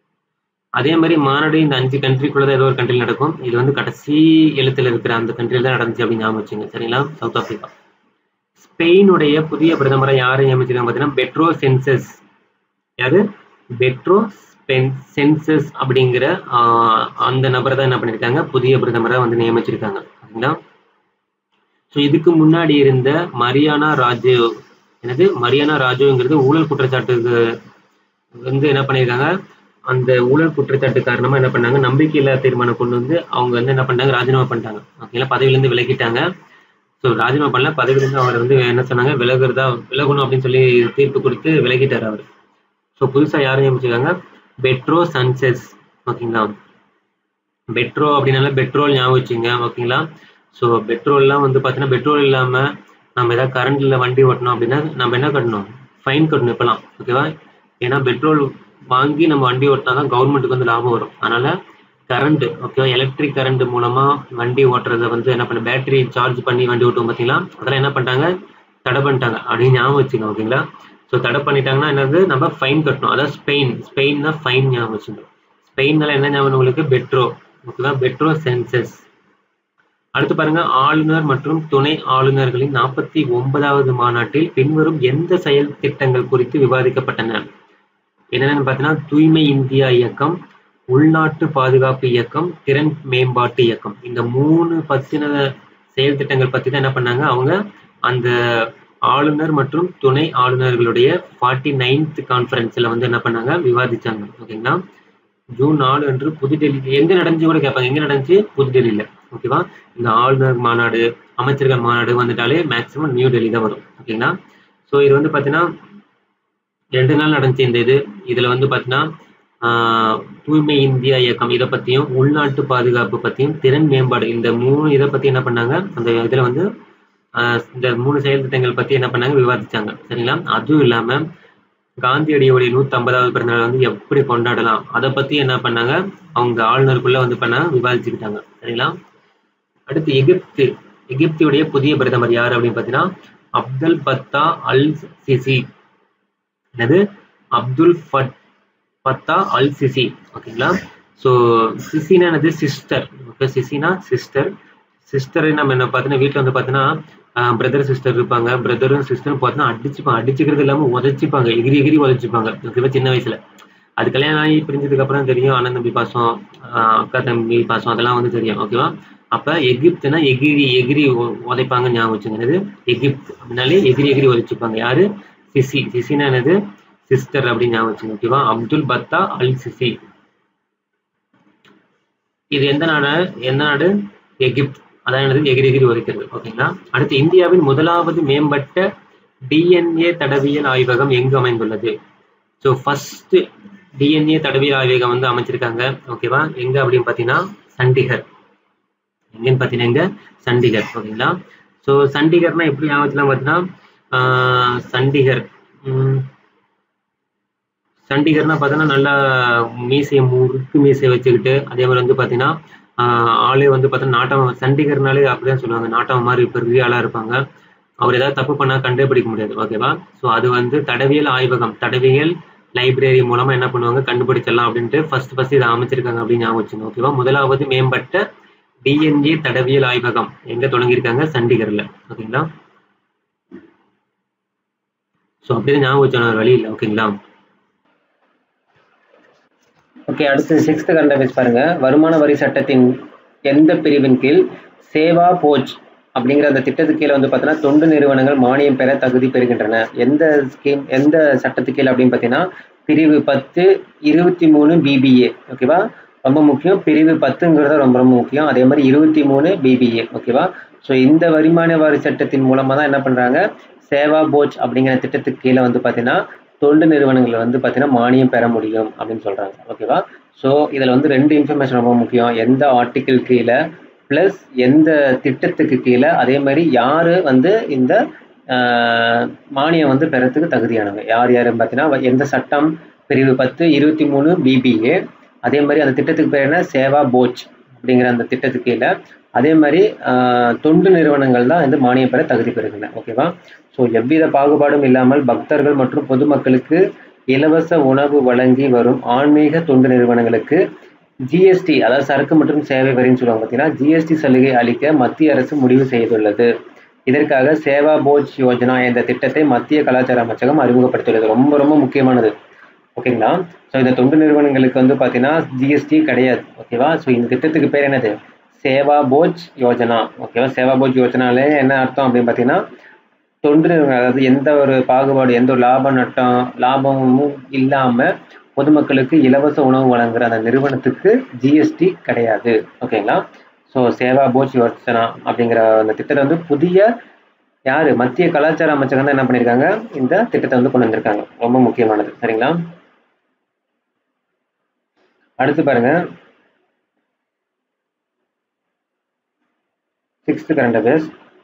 அதே மாதிரி மாநாடு இந்த அஞ்சு கண்ட்ரிக்குள்ளதான் ஏதோ ஒரு கண்ட்ரியில் நடக்கும். இது வந்து கடைசி எழுத்துல இருக்கிற அந்த கண்ட்ரியில் தான் நடந்துச்சு அப்படின்னு ஞாபகம் வச்சுங்க. சரிங்களா? South Africa. ஸ்பெயினுடைய புதிய பிரதமரை யாரை நியமிச்சிருக்காங்க பார்த்தீங்கன்னா பெட்ரோ சென்சஸ். யாரு? பெட்ரோ சென்சஸ் அப்படிங்கிற அந்த நபரை தான் என்ன பண்ணிருக்காங்க? புதிய பிரதமரை வந்து நியமிச்சிருக்காங்க. ஓகேங்களா? ஸோ இதுக்கு முன்னாடி இருந்த மரியானா ராஜு, என்னது மரியானா ராஜுங்கிறது ஊழல் குற்றச்சாட்டுக்கு வந்து என்ன பண்ணியிருக்காங்க? அந்த ஊழல் குற்றச்சாட்டு காரணமா என்ன பண்ணாங்க? நம்பிக்கையில்லா தீர்மானம் கொண்டு வந்து அவங்க வந்து என்ன பண்ணாங்க? ராஜினாமா பண்ணிட்டாங்க. ஓகேங்களா? பதவியிலேருந்து விலகிட்டாங்க. ஸோ ராஜினாமா பண்ணல, பதவியிலேருந்து அவர் வந்து என்ன சொன்னாங்க? விலகுறதா விலகணும் அப்படின்னு சொல்லி தீர்ப்பு கொடுத்து விலகிட்டார் அவர். ஸோ புதுசாக யாரும் நியமிச்சிருக்காங்க? பெட்ரோ சன்செஸ். ஓகேங்களா? பெட்ரோ அப்படின்னால பெட்ரோல் ஞாபகம் வச்சுங்க. ஓகேங்களா? ஸோ பெட்ரோல்லாம் வந்து பார்த்தீங்கன்னா பெட்ரோல் இல்லாமல் நம்ம ஏதாவது கரண்ட்ல வண்டி ஓட்டணும் அப்படின்னா நம்ம என்ன கட்டணும்? ஃபைன் கட்டணும் இப்போலாம். ஓகேவா? ஏன்னா பெட்ரோல் வாங்கி நம்ம வண்டி ஓட்டினா தான் கவர்மெண்ட்டுக்கு வந்து லாபம் வரும். அதனால கரண்ட், ஓகேவா, எலக்ட்ரிக் கரண்ட் மூலமா வண்டி ஓட்டுறதை வந்து என்ன பண்ண, பேட்டரி சார்ஜ் பண்ணி வண்டி ஓட்டுவோம் பார்த்தீங்களா? அதெல்லாம் என்ன பண்ணிட்டாங்க? தடை பண்ணிட்டாங்க அப்படின்னு ஞாபகம் வச்சுங்க. ஓகேங்களா? ஸோ தடை பண்ணிட்டாங்கன்னா என்னது? நம்ம ஃபைன் கட்டணும். அதாவது ஸ்பெயின் ஸ்பெயின் தான் ஃபைன் ஞாபகம் வச்சுங்க. ஸ்பெயின்னால என்ன ஞாபகம் உங்களுக்கு? பெட்ரோ. ஓகேவா? Pedro Sanchez. அடுத்து பாருங்க, ஆளுநர் மற்றும் துணை ஆளுநர்களின் நாற்பத்தி ஒன்பதாவது மாநாட்டில் பின்வரும் எந்த செயல் திட்டங்கள் குறித்து விவாதிக்கப்பட்டன? என்னென்னு பார்த்தீங்கன்னா தூய்மை இந்தியா இயக்கம், உள்நாட்டு பாதுகாப்பு இயக்கம், திறன் மேம்பாட்டு இயக்கம். இந்த மூணு பத்தின செயல் திட்டங்கள் பத்தி தான் என்ன பண்ணாங்க அவங்க அந்த ஆளுநர் மற்றும் துணை ஆளுநர்களுடைய ஃபார்ட்டி நைன்த் கான்ஃபரன்ஸ்ல வந்து என்ன பண்ணாங்க? விவாதிச்சாங்க. ஓகேங்களா? ஜூன் நாலு அன்று புதுடெல்லி எங்க நடந்துச்சு கூட கேட்பாங்க. எங்க நடந்துச்சு? புதுடெல்லியில. ஓகேவா? இந்த ஆளுநர் மாநாடு, அமைச்சர்கள் மாநாடு வந்துட்டாலே மேக்சிமம் நியூ டெல்லி தான் வரும். ஓகேங்களா? ஸோ இது வந்து பார்த்தீங்கன்னா ரெண்டு நாள் நடந்துச்சு இந்த இது. இதுல வந்து பார்த்தீங்கன்னா ஆஹ் தூய்மை இந்தியா இயக்கம் இதை பத்தியும், உள்நாட்டு பாதுகாப்பு பத்தியும், திறன் மேம்பாடு, இந்த மூணு இதை பத்தி என்ன பண்ணாங்க? அந்த இதுல வந்து ஆஹ் இந்த மூணு செயல் திட்டங்கள் பத்தி என்ன பண்ணாங்க? விவாதிச்சாங்க. சரிங்களா? அதுவும் இல்லாம காந்தியடியோடைய நூத்தி ஐம்பதாவது பிறந்தநாள் வந்து எப்படி கொண்டாடலாம் அதை பத்தி என்ன பண்ணாங்க அவங்க ஆளுநருக்குள்ள வந்து பண்ண விவாதிச்சுக்கிட்டாங்க. சரிங்களா? அடுத்து எகிப்து எகிப்துடைய புதிய பிரதமர் யார் அப்படின்னு பார்த்தீங்கன்னா அப்துல் பத்தா அல் சிசி. என்னது? அப்துல் பத்தா அல் சிசி. ஓகேங்களா? ஸோ சிசினா என்னது? சிஸ்டர். ஓகே, சிசினா சிஸ்டர். சிஸ்டர் நம்ம என்ன பார்த்தீங்கன்னா வீட்டில் வந்து பார்த்தீங்கன்னா பிரதர் சிஸ்டர் இருப்பாங்க. பிரதரும் சிஸ்டரும் பார்த்தீங்கன்னா அடிச்சுப்பாங்க. அடிச்சுக்கிறது இல்லாமல் உதச்சிப்பாங்க, எகிரி எகிரி உதச்சிப்பாங்க. ஓகேவா? சின்ன வயசுல. அது கல்யாணம் ஆகி பிரிஞ்சதுக்கு அப்புறம் தெரியும் அண்ணன் தம்பி பாசம், அக்கா தம்பி பாசம், அதெல்லாம் வந்து தெரியும். ஓகேவா? அப்ப எகிப்துனா எகிரி எகிரி உதைப்பாங்க, ஞாபகம் வச்சுங்க. எகிப்து அப்படின்னாலே எகிரி எகிரி உதைச்சுப்பாங்க. யாரு? சிசி. சிசினா என்னது? சிஸ்டர் அப்படின்னு ஞாபகம் வச்சுங்க. ஓகேவா? அப்துல் பத்தா அல் சிசி. இது எந்த நாடு? எந்த நாடு? எகிப்து. அதான் என்னது? எகிரி எகிரி உதைக்கிறது. ஓகேங்களா? அடுத்து இந்தியாவின் முதலாவது மேம்பட்ட டிஎன்ஏ தடவியல் ஆய்வகம் எங்கு அமைந்துள்ளது? ஸோ ஃபர்ஸ்ட் டிஎன்ஏ தடவியல் ஆய்வகம் வந்து அமைச்சிருக்காங்க. ஓகேவா? எங்க அப்படின்னு பார்த்தீங்கன்னா சண்டிகர். எங்கன்னு பார்த்தீங்கன்னா எங்க? சண்டிகர். ஓகேங்களா? ஸோ சண்டிகர்னா எப்படி ஞாபகத்துலாம் பார்த்தீங்கன்னா சண்டிகர் சண்டிகர்னா பார்த்தீங்கன்னா நல்லா மீசையை முறுக்கு மீசையை வச்சுக்கிட்டு, அதே மாதிரி வந்து பார்த்தீங்கன்னா ஆளே வந்து பார்த்தீங்கன்னா நாட்டம். சண்டிகர்னாலே அப்படிதான் சொல்லுவாங்க, நாட்டம் மாதிரி பெரிய ஆளாக இருப்பாங்க. அவர் ஏதாவது தப்பு பண்ணா கண்டுபிடிக்க முடியாது. ஓகேவா? ஸோ அது வந்து தடவியல் ஆய்வகம், தடவியல் லைப்ரரி மூலமா என்ன பண்ணுவாங்க, கண்டுபிடிச்சிடலாம் அப்படின்ட்டு ஃபர்ஸ்ட் ஃபர்ஸ்ட் இதை அமைச்சிருக்காங்க அப்படின்னு ஞாபகம் வச்சுங்க. ஓகேவா? முதலாவது மேம்பட்ட டிஎன்ஏ தடவியல் ஆய்வகம் எங்க தொடங்கியிருக்காங்க? சண்டிகர்ல. ஓகேங்களா? ஸோ அப்படியே ஞாபகம் வச்சோம், வழி இல்லை. ஓகேங்களா? ஓகே, அடுத்து சிக்ஸ்த் கரண்ட் அஃபேர்ஸ் பாருங்க. வருமான வரி சட்டத்தின் எந்த பிரிவின் கீழ் சேவா போஜ் அப்படிங்கிற அந்த திட்டத்துக்கு கீழே வந்து பார்த்தீங்கன்னா தொண்டு நிறுவனங்கள் மானியம் பெற தகுதி பெறுகின்றன? எந்த ஸ்கீம், எந்த சட்டத்துக்கு கீழே அப்படின்னு பார்த்தீங்கன்னா பிரிவு பத்து இருபத்தி மூணு பிபிஏ. ஓகேவா? ரொம்ப முக்கியம். பிரிவு பத்துங்கிறத ரொம்ப ரொம்ப முக்கியம். அதே மாதிரி இருபத்தி மூணு பிபிஏ. ஓகேவா? ஸோ இந்த வருமான வரி சட்டத்தின் மூலமாக தான் என்ன பண்ணுறாங்க, சேவா போஜ் அப்படிங்கிற திட்டத்துக்கு கீழே வந்து பார்த்தீங்கன்னா தொண்டு நிறுவனங்கள் வந்து பார்த்தீங்கன்னா மானியம் பெற முடியும் அப்படின்னு சொல்கிறாங்க. ஓகேவா? ஸோ இதில் வந்து ரெண்டு இன்ஃபர்மேஷன் ரொம்ப முக்கியம். எந்த ஆர்டிக்கிள் கீழே ப்ளஸ் எந்த திட்டத்துக்கு கீழே, அதே மாதிரி யார் வந்து இந்த மானியம் வந்து பெறத்துக்கு தகுதியானவங்க யார் யாருன்னு பார்த்தீங்கன்னா எந்த சட்டம்? பிரிவு பத்து இருபத்தி மூணு பிபிஏ. அதே மாதிரி அந்த திட்டத்துக்கு பேர் என்ன? சேவா போஜ் அப்படிங்கிற அந்த திட்டத்துக்கு கீழே. அதே மாதிரி தொண்டு நிறுவனங்கள் தான் வந்து மானியம் பெற தகுதி பெறுகின்றன. ஓகேவா? ஸோ எவ்வித பாகுபாடும் இல்லாமல் பக்தர்கள் மற்றும் பொதுமக்களுக்கு இலவச உணவு வழங்கி வரும் ஆன்மீக தொண்டு நிறுவனங்களுக்கு ஜிஎஸ்டி, அதாவது சரக்கு மற்றும் சேவை வரின்னு சொல்லுவாங்க பார்த்தீங்கன்னா, ஜிஎஸ்டி சலுகை அளிக்க மத்திய அரசு முடிவு செய்துள்ளது. இதற்காக சேவா போஜ் யோஜனா என்ற திட்டத்தை மத்திய கலாச்சார அமைச்சகம் அறிமுகப்படுத்தியுள்ளது. ரொம்ப ரொம்ப முக்கியமானது. ஓகேங்களா? ஸோ இந்த தொண்டு நிறுவனங்களுக்கு வந்து பார்த்தீங்கன்னா ஜிஎஸ்டி கிடையாது. ஓகேவா? ஸோ இந்த திட்டத்துக்கு பேர் என்னது? சேவா போஜ் யோஜனா. ஓகேவா? சேவா போஜ் யோஜனாலே என்ன அர்த்தம் அப்படின்னு பார்த்தீங்கன்னா தொண்டு நிறுவனம், அதாவது எந்த ஒரு பாகுபாடு, எந்த ஒரு லாப நட்டம் லாபமும் இல்லாமல் பொதுமக்களுக்கு இலவச உணவு வழங்குற அந்த நிறுவனத்துக்கு ஜிஎஸ்டி கிடையாது. ஓகேங்களா? ஸோ சேவா போஜ் யோஜனா அப்படிங்கிற அந்த திட்டத்தை வந்து புதிய யாரு? மத்திய கலாச்சார அமைச்சகம் தான் என்ன பண்ணியிருக்காங்க, இந்த திட்டத்தை வந்து கொண்டு வந்திருக்காங்க. ரொம்ப முக்கியமானது. சரிங்களா? அடுத்து பாருங்க, sixth current affairs.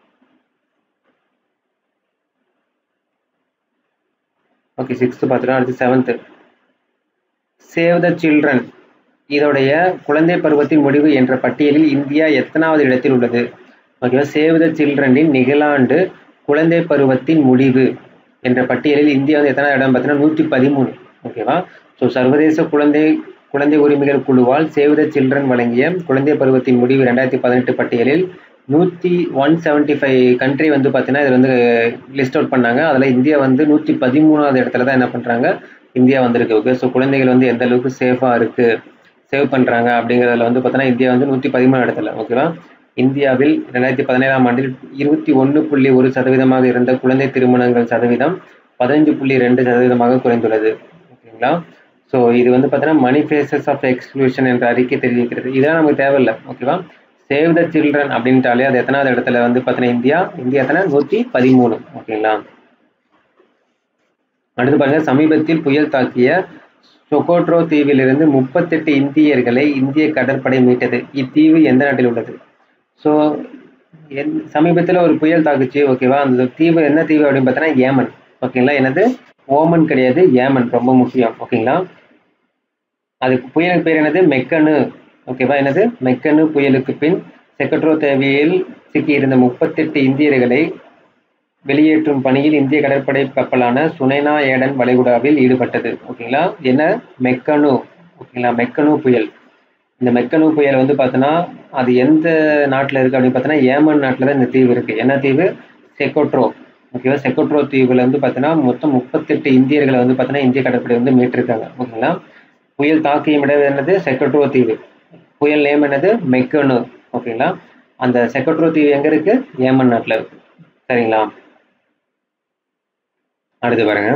Okay, sixth பார்த்துட்டோம். அடுத்து செவன்த்து, சேவ் த சில்ட்ரன் இதோடைய குழந்தை பருவத்தின் முடிவு என்ற பட்டியலில் இந்தியா எத்தனாவது இடத்தில் உள்ளது? ஓகேவா? சேவ் த சில்ட்ரனின் நிகழாண்டு குழந்தை பருவத்தின் முடிவு என்ற பட்டியலில் இந்தியா வந்து எத்தனாவது இடம் பார்த்தீங்கன்னா நூற்றி பதிமூணு. ஓகேவா? ஸோ சர்வதேச குழந்தை குழந்தை உரிமைகள் குழுவால் சேவ் த சில்ட்ரன் வழங்கிய குழந்தை பருவத்தின் முடிவு ரெண்டாயிரத்தி பதினெட்டு பட்டியலில் நூற்றி ஒன் செவன்ட்டி ஃபைவ் கண்ட்ரி வந்து பார்த்தீங்கன்னா இதில் வந்து லிஸ்ட் அவுட் பண்ணாங்க. அதில் இந்தியா வந்து நூற்றி பதிமூணாவது இடத்துல தான் என்ன பண்ணுறாங்க, இந்தியா வந்திருக்கு. ஓகே, ஸோ குழந்தைகள் வந்து எந்த அளவுக்கு சேஃபாக இருக்குது, சேவ் பண்ணுறாங்க அப்படிங்கிறதுல வந்து பார்த்தோன்னா இந்தியா வந்து நூற்றி பதிமூணு இடத்துல. ஓகேவா? இந்தியாவில் ரெண்டாயிரத்தி பதினேழாம் ஆண்டில் இருபத்தி ஒன்று புள்ளி ஒரு சதவீதமாக இருந்த குழந்தை திருமணங்கள் சதவீதம் பதினஞ்சு புள்ளி ரெண்டு சதவீதமாக குறைந்துள்ளது. ஓகேங்களா? ஸோ இது வந்து பார்த்தீங்கன்னா மணி ஃபேஸஸ் ஆஃப் எக்ஸ்க்ளூஷன் என்ற அறிக்கை தெரிவிக்கிறது. இதெல்லாம் நமக்கு தேவையில்லை. ஓகேவா? சேவ் த சில்ட்ரன் அப்படின்ட்டாலே அது எத்தனாவது இடத்துல வந்து பார்த்தீங்கன்னா இந்தியா இந்தியா எத்தனை? நூற்றி பதிமூணு. ஓகேங்களா? அடுத்து பாருங்க, சமீபத்தில் புயல் தாக்கிய சொகோட்ரோ தீவிலிருந்து முப்பத்தெட்டு இந்தியர்களை இந்திய கடற்படை மீட்டது. இத்தீவு எந்த நாட்டில் உள்ளது? ஸோ சமீபத்தில் ஒரு புயல் தாக்குச்சு. ஓகேவா? அந்த தீவு என்ன தீவு அப்படின்னு பார்த்தீங்கன்னா ஏமன். ஓகேங்களா? என்னது? ஓமன் கிடையாது, ஏமன், ரொம்ப முக்கியம். ஓகேங்களா? அதுக்கு புயலுக்கு பேர் என்னது? மெக்கனு. ஓகேவா? என்னது? மெக்கனு புயலுக்கு பின் செக்கட்ரோ தீவில் சிக்கியிருந்த முப்பத்தெட்டு இந்தியர்களை வெளியேற்றும் பணியில் இந்திய கடற்படை கப்பலான சுனைனா ஏடன் வளைகுடாவில் ஈடுபட்டது. ஓகேங்களா? என்ன? மெக்கனு. ஓகேங்களா? மெக்கனு புயல். இந்த மெக்கனு புயல் வந்து பார்த்தோன்னா அது எந்த நாட்டில் இருக்குது அப்படின்னு பார்த்தோன்னா ஏமன் நாட்டில் தான் இந்த தீவு இருக்குது. என்ன தீவு? செக்கோட்ரோ. ஓகேவா? செக்கோட்ரோ தீவில் வந்து பார்த்தோன்னா மொத்தம் முப்பத்தெட்டு இந்தியர்களை வந்து பார்த்தோன்னா இந்திய கடற்படை வந்து மீட்டிருக்காங்க. ஓகேங்களா? புயல் தாக்கிய இடம் என்னது? செக்கோட்ரோ தீவு. புயல் நேம் என்னது? மெக்கனு. ஓகேங்களா? அந்த செக்கோட்ரோ தீவு எங்கே இருக்குது? ஏமன் நாட்டில் இருக்குது. சரிங்களா? அடுத்து பாருங்க.